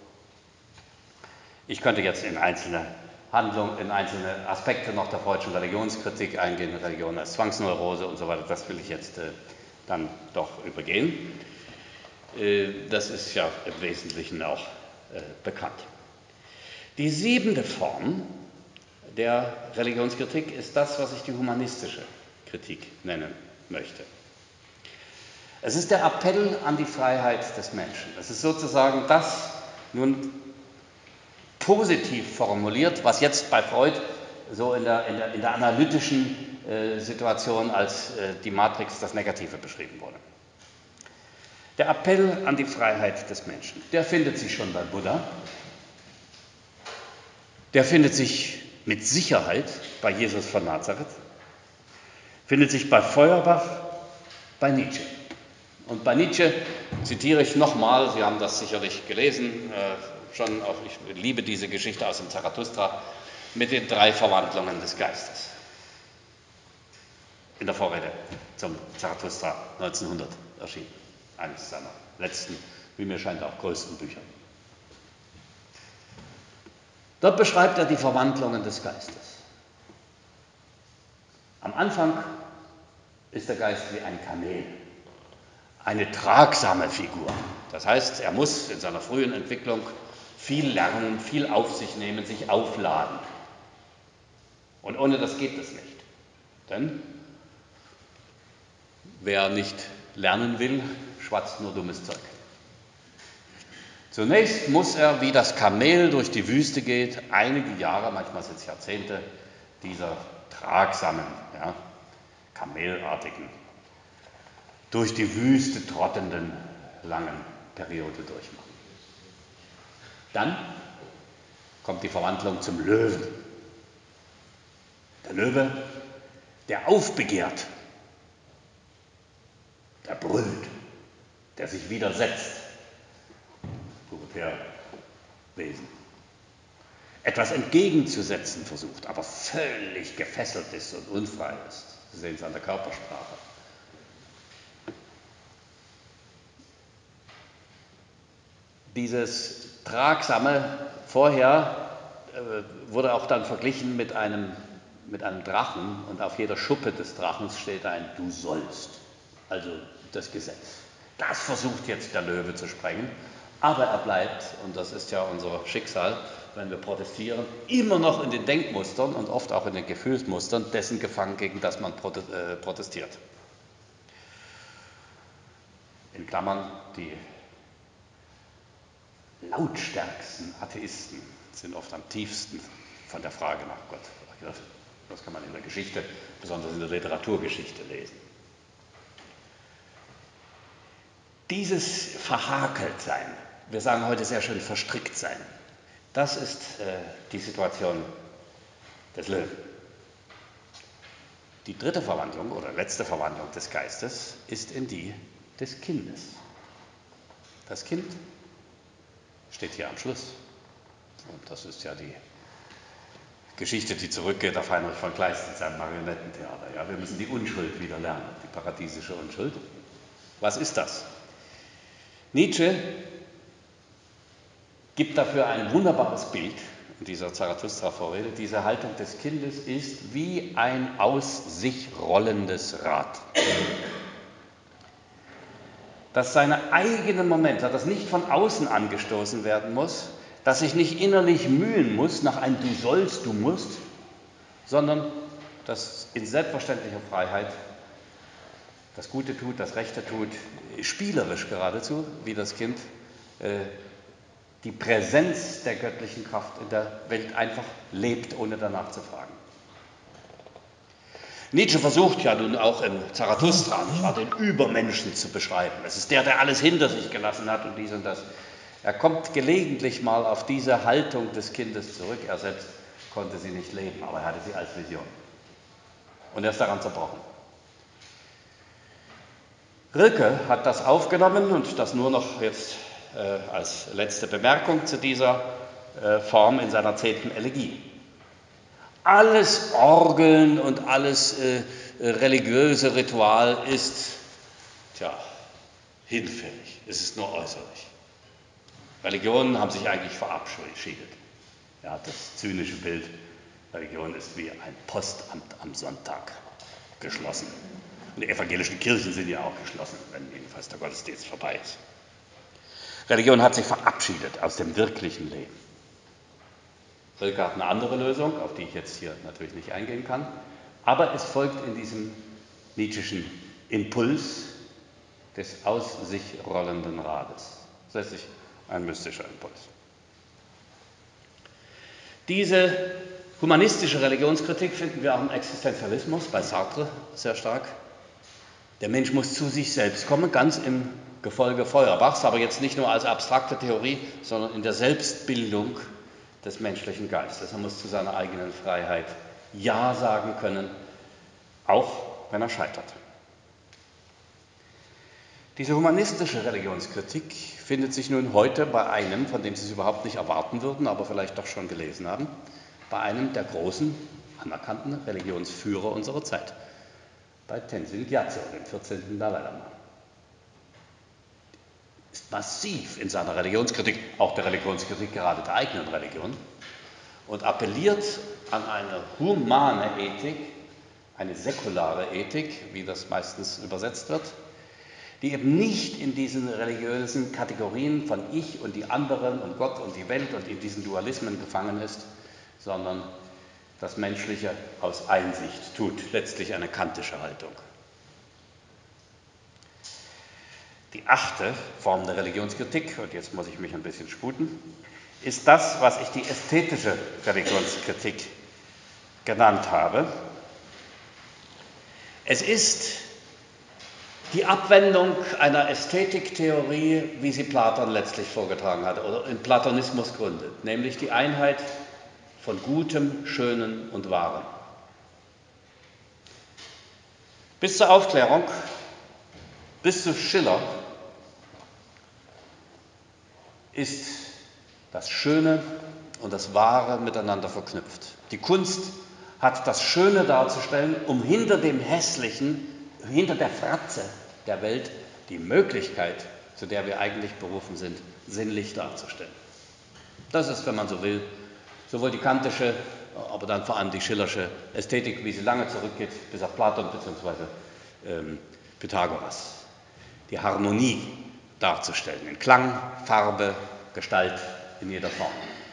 Ich könnte jetzt in einzelne Handlungen, in einzelne Aspekte noch der freudschen Religionskritik eingehen, Religion als Zwangsneurose und so weiter, das will ich jetzt äh, dann doch übergehen. Äh, das ist ja im Wesentlichen auch äh, bekannt. Die siebente Form der Religionskritik ist das, was ich die humanistische Kritik nennen möchte. Es ist der Appell an die Freiheit des Menschen. Es ist sozusagen das, nun positiv formuliert, was jetzt bei Freud so in der, in der, in der analytischen äh, Situation als äh, die Matrix, das Negative beschrieben wurde. Der Appell an die Freiheit des Menschen, der findet sich schon bei Buddha, der findet sich mit Sicherheit bei Jesus von Nazareth, findet sich bei Feuerbach, bei Nietzsche. Und bei Nietzsche zitiere ich nochmal, Sie haben das sicherlich gelesen, äh, schon auch, ich liebe diese Geschichte aus dem Zarathustra, mit den drei Verwandlungen des Geistes. In der Vorrede zum Zarathustra neunzehnhundert erschienen. Eines seiner letzten, wie mir scheint, auch größten Bücher. Dort beschreibt er die Verwandlungen des Geistes. Am Anfang ist der Geist wie ein Kamel, eine tragsame Figur. Das heißt, er muss in seiner frühen Entwicklung viel lernen, viel auf sich nehmen, sich aufladen. Und ohne das geht es nicht. Denn wer nicht lernen will, schwatzt nur dummes Zeug. Zunächst muss er, wie das Kamel durch die Wüste geht, einige Jahre, manchmal sind es Jahrzehnte, dieser tragsamen, ja, kamelartigen, durch die Wüste trottenden, langen Periode durchmachen. Dann kommt die Verwandlung zum Löwen. Der Löwe, der aufbegehrt, der brüllt, der sich widersetzt. Pubertär Wesen. etwas entgegenzusetzen versucht, aber völlig gefesselt ist und unfrei ist. Sie sehen es an der Körpersprache. Dieses Tragsame vorher äh, wurde auch dann verglichen mit einem, mit einem Drachen, und auf jeder Schuppe des Drachens steht ein Du sollst, also das Gesetz. Das versucht jetzt der Löwe zu sprengen, aber er bleibt, und das ist ja unser Schicksal, wenn wir protestieren, immer noch in den Denkmustern und oft auch in den Gefühlsmustern dessen gefangen, gegen das man protestiert. In Klammern, die lautstärksten Atheisten sind oft am tiefsten von der Frage nach Gott ergriffen. Das kann man in der Geschichte, besonders in der Literaturgeschichte lesen. Dieses Verhakeltsein, wir sagen heute sehr schön verstrickt sein, das ist äh, die Situation des Löwen. Die dritte Verwandlung oder letzte Verwandlung des Geistes ist in die des Kindes. Das Kind steht hier am Schluss. Und das ist ja die Geschichte, die zurückgeht auf Heinrich von Kleist in seinem Marionettentheater. Ja, wir müssen die Unschuld wieder lernen, die paradiesische Unschuld. Was ist das? Nietzsche gibt dafür ein wunderbares Bild in dieser Zarathustra-Vorrede. Diese Haltung des Kindes ist wie ein aus sich rollendes Rad, das seine eigenen Momente hat, das nicht von außen angestoßen werden muss, das sich nicht innerlich mühen muss nach einem Du sollst, du musst, sondern das in selbstverständlicher Freiheit das Gute tut, das Rechte tut, spielerisch geradezu, wie das Kind, äh, die Präsenz der göttlichen Kraft in der Welt einfach lebt, ohne danach zu fragen. Nietzsche versucht ja nun auch im Zarathustra, nicht wahr, den Übermenschen zu beschreiben. Es ist der, der alles hinter sich gelassen hat und dies und das. Er kommt gelegentlich mal auf diese Haltung des Kindes zurück. Er selbst konnte sie nicht leben, aber er hatte sie als Vision. Und er ist daran zerbrochen. Rilke hat das aufgenommen und das nur noch jetzt äh, als letzte Bemerkung zu dieser äh, Form in seiner zehnten Elegie. Alles Orgeln und alles äh, religiöse Ritual ist, tja, hinfällig. Es ist nur äußerlich. Religionen haben sich eigentlich verabschiedet. Ja, das zynische Bild, Religion ist wie ein Postamt am Sonntag, geschlossen. Und die evangelischen Kirchen sind ja auch geschlossen, wenn jedenfalls der Gottesdienst vorbei ist. Religion hat sich verabschiedet aus dem wirklichen Leben. Rilke hat eine andere Lösung, auf die ich jetzt hier natürlich nicht eingehen kann, aber es folgt in diesem nietzscheschen Impuls des aus sich rollenden Rades. Das ist letztlich ein mystischer Impuls. Diese humanistische Religionskritik finden wir auch im Existenzialismus, bei Sartre sehr stark. Der Mensch muss zu sich selbst kommen, ganz im Gefolge Feuerbachs, aber jetzt nicht nur als abstrakte Theorie, sondern in der Selbstbildung des menschlichen Geistes. Er muss zu seiner eigenen Freiheit Ja sagen können, auch wenn er scheitert. Diese humanistische Religionskritik findet sich nun heute bei einem, von dem Sie es überhaupt nicht erwarten würden, aber vielleicht doch schon gelesen haben, bei einem der großen, anerkannten Religionsführer unserer Zeit, bei Tenzin Gyatso, dem vierzehnten Dalai Lama. Ist massiv in seiner Religionskritik, auch der Religionskritik gerade der eigenen Religion, und appelliert an eine humane Ethik, eine säkulare Ethik, wie das meistens übersetzt wird, die eben nicht in diesen religiösen Kategorien von Ich und die anderen und Gott und die Welt und in diesen Dualismen gefangen ist, sondern das Menschliche aus Einsicht tut, letztlich eine kantische Haltung. Die achte Form der Religionskritik, und jetzt muss ich mich ein bisschen sputen, ist das, was ich die ästhetische Religionskritik genannt habe. Es ist die Abwendung einer Ästhetiktheorie, wie sie Platon letztlich vorgetragen hat oder im Platonismus gründet, nämlich die Einheit von Gutem, Schönen und Wahrem. Bis zur Aufklärung, bis zu Schiller, ist das Schöne und das Wahre miteinander verknüpft. Die Kunst hat das Schöne darzustellen, um hinter dem Hässlichen, hinter der Fratze der Welt die Möglichkeit, zu der wir eigentlich berufen sind, sinnlich darzustellen. Das ist, wenn man so will, sowohl die kantische, aber dann vor allem die schillersche Ästhetik, wie sie lange zurückgeht, bis auf Platon bzw. Ähm, Pythagoras. Die Harmonie darzustellen, in Klang, Farbe, Gestalt, in jeder Form.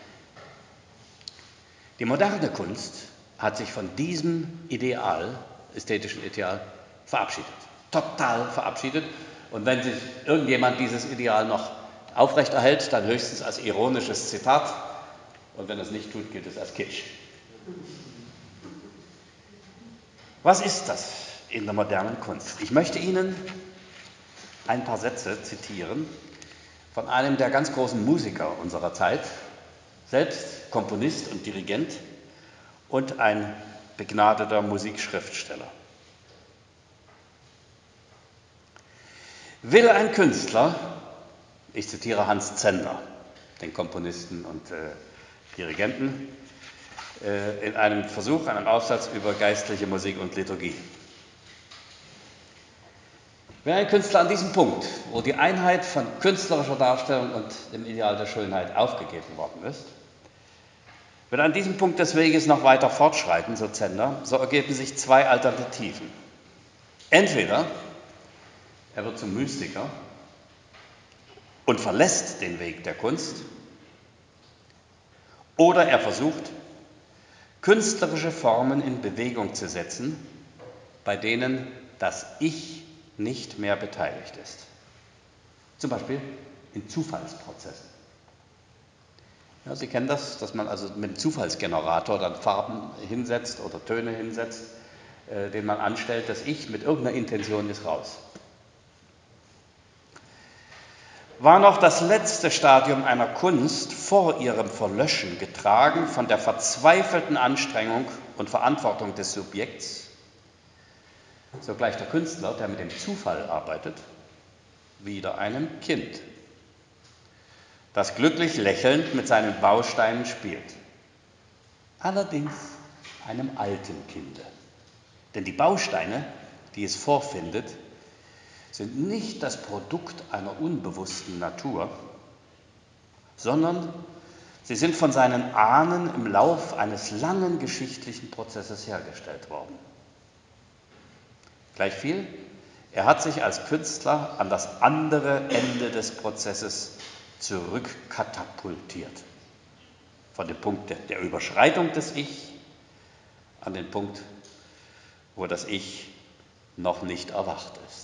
Die moderne Kunst hat sich von diesem Ideal, ästhetischen Ideal, verabschiedet. Total verabschiedet. Und wenn sich irgendjemand dieses Ideal noch aufrechterhält, dann höchstens als ironisches Zitat. Und wenn er es nicht tut, gilt es als Kitsch. Was ist das in der modernen Kunst? Ich möchte Ihnen ein paar Sätze zitieren von einem der ganz großen Musiker unserer Zeit, selbst Komponist und Dirigent und ein begnadeter Musikschriftsteller. Will ein Künstler, ich zitiere Hans Zender, den Komponisten und äh, Dirigenten, äh, in einem Versuch, einem Aufsatz über geistliche Musik und Liturgie. Will ein Künstler an diesem Punkt, wo die Einheit von künstlerischer Darstellung und dem Ideal der Schönheit aufgegeben worden ist, will an diesem Punkt des Weges noch weiter fortschreiten, so Zender, so ergeben sich zwei Alternativen. Entweder er wird zum Mystiker und verlässt den Weg der Kunst, oder er versucht, künstlerische Formen in Bewegung zu setzen, bei denen das Ich nicht mehr beteiligt ist. Zum Beispiel in Zufallsprozessen. Ja, Sie kennen das, dass man also mit dem Zufallsgenerator dann Farben hinsetzt oder Töne hinsetzt, äh, den man anstellt. Das Ich mit irgendeiner Intention ist raus. War noch das letzte Stadium einer Kunst vor ihrem Verlöschen getragen von der verzweifelten Anstrengung und Verantwortung des Subjekts, so gleicht der Künstler, der mit dem Zufall arbeitet, wieder einem Kind, das glücklich lächelnd mit seinen Bausteinen spielt. Allerdings einem alten Kinde. Denn die Bausteine, die es vorfindet, sind nicht das Produkt einer unbewussten Natur, sondern sie sind von seinen Ahnen im Lauf eines langen geschichtlichen Prozesses hergestellt worden. Gleichviel, er hat sich als Künstler an das andere Ende des Prozesses zurückkatapultiert. Von dem Punkt der Überschreitung des Ich an den Punkt, wo das Ich noch nicht erwacht ist.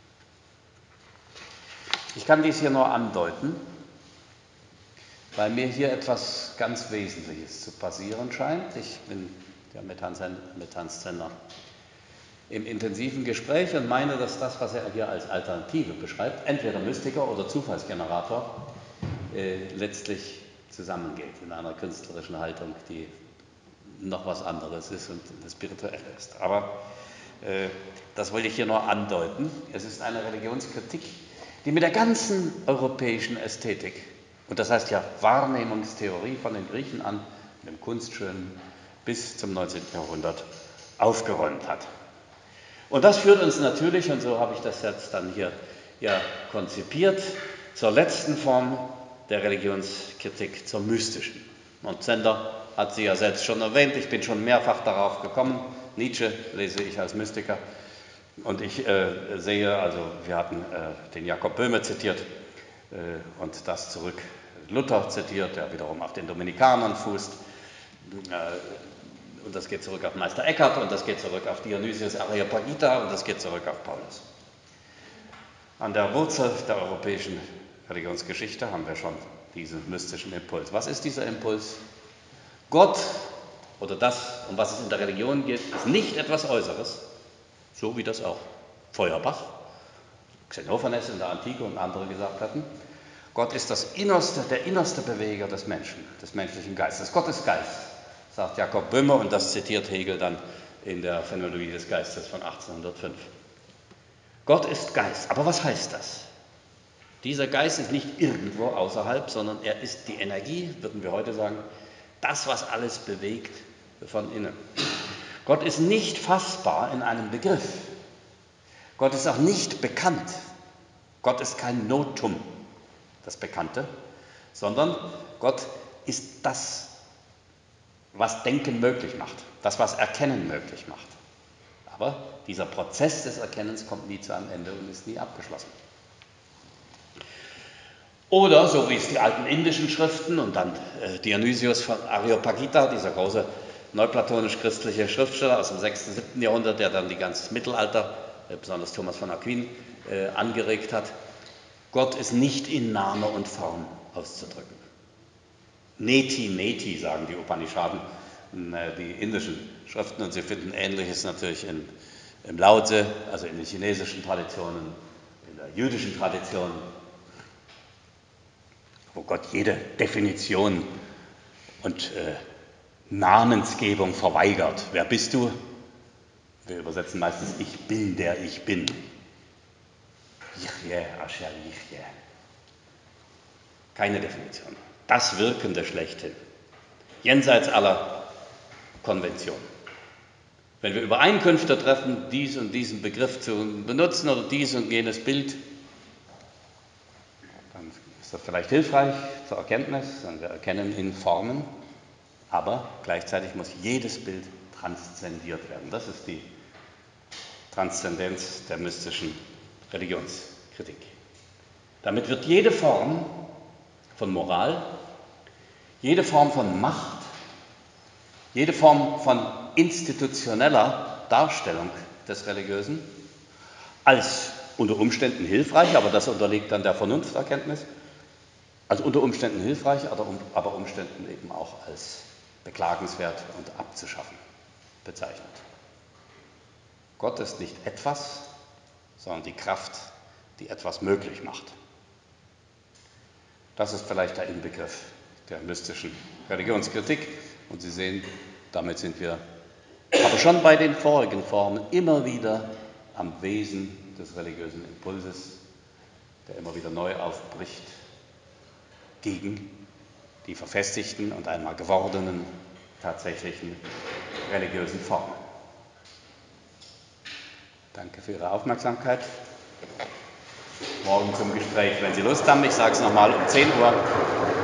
Ich kann dies hier nur andeuten, weil mir hier etwas ganz Wesentliches zu passieren scheint. Ich bin ja mit Hans, mit Hans Zender im intensiven Gespräch und meine, dass das, was er hier als Alternative beschreibt, entweder Mystiker oder Zufallsgenerator, äh, letztlich zusammengeht in einer künstlerischen Haltung, die noch was anderes ist und spirituell ist. Aber äh, das wollte ich hier nur andeuten. Es ist eine Religionskritik, die mit der ganzen europäischen Ästhetik, und das heißt ja Wahrnehmungstheorie von den Griechen an, dem Kunstschönen bis zum neunzehnten Jahrhundert aufgeräumt hat. Und das führt uns natürlich, und so habe ich das jetzt dann hier ja konzipiert, zur letzten Form der Religionskritik, zur mystischen. Und Zender hat sie ja selbst schon erwähnt, ich bin schon mehrfach darauf gekommen. Nietzsche lese ich als Mystiker. Und ich äh, sehe, also wir hatten äh, den Jakob Böhme zitiert äh, und das zurück Luther zitiert, der wiederum auf den Dominikanern fußt. Äh, und das geht zurück auf Meister Eckhart und das geht zurück auf Dionysius Areopagita und das geht zurück auf Paulus. An der Wurzel der europäischen Religionsgeschichte haben wir schon diesen mystischen Impuls. Was ist dieser Impuls? Gott oder das, um was es in der Religion geht, ist nicht etwas Äußeres, so wie das auch Feuerbach, Xenophanes in der Antike und andere gesagt hatten. Gott ist das innerste, der innerste Beweger des Menschen, des menschlichen Geistes. Gott ist Geist, sagt Jakob Böhme und das zitiert Hegel dann in der Phänomenologie des Geistes von achtzehnhundertfünf. Gott ist Geist. Aber was heißt das? Dieser Geist ist nicht irgendwo außerhalb, sondern er ist die Energie, würden wir heute sagen, Das, was alles bewegt von innen. Gott ist nicht fassbar in einem Begriff. Gott ist auch nicht bekannt. Gott ist kein Notum, das Bekannte, sondern Gott ist das, was Denken möglich macht, das, was Erkennen möglich macht. Aber dieser Prozess des Erkennens kommt nie zu einem Ende und ist nie abgeschlossen. Oder, so wie es die alten indischen Schriften und dann äh, Dionysius von Areopagita, dieser große neuplatonisch-christliche Schriftsteller aus dem sechsten, siebten Jahrhundert, der dann die ganze Mittelalter, äh, besonders Thomas von Aquin, äh, angeregt hat, Gott ist nicht in Name und Form auszudrücken. Neti, Neti, sagen die Upanishaden, äh, die indischen Schriften, und Sie finden Ähnliches natürlich in, im Lao Tse, also in den chinesischen Traditionen, in der jüdischen Tradition, wo Gott jede Definition und äh, Namensgebung verweigert. Wer bist du? Wir übersetzen meistens ich bin der ich bin. Yichye asher yichye. Keine Definition. Das Wirkende schlechthin. Jenseits aller Konvention. Wenn wir Übereinkünfte treffen, dies und diesen Begriff zu benutzen oder dies und jenes Bild, dann ist das vielleicht hilfreich zur Erkenntnis, und wir erkennen in Formen, aber gleichzeitig muss jedes Bild transzendiert werden. Das ist die Transzendenz der mystischen Religionskritik. Damit wird jede Form von Moral, jede Form von Macht, jede Form von institutioneller Darstellung des Religiösen als unter Umständen hilfreich, aber das unterliegt dann der Vernunfterkenntnis, als unter Umständen hilfreich, aber Umständen eben auch als beklagenswert und abzuschaffen bezeichnet. Gott ist nicht etwas, sondern die Kraft, die etwas möglich macht. Das ist vielleicht der Inbegriff der mystischen Religionskritik. Und Sie sehen, damit sind wir aber schon bei den vorigen Formen immer wieder am Wesen des religiösen Impulses, der immer wieder neu aufbricht, gegen die verfestigten und einmal gewordenen tatsächlichen religiösen Formen. Danke für Ihre Aufmerksamkeit. Morgen zum Gespräch, wenn Sie Lust haben, ich sage es nochmal, um zehn Uhr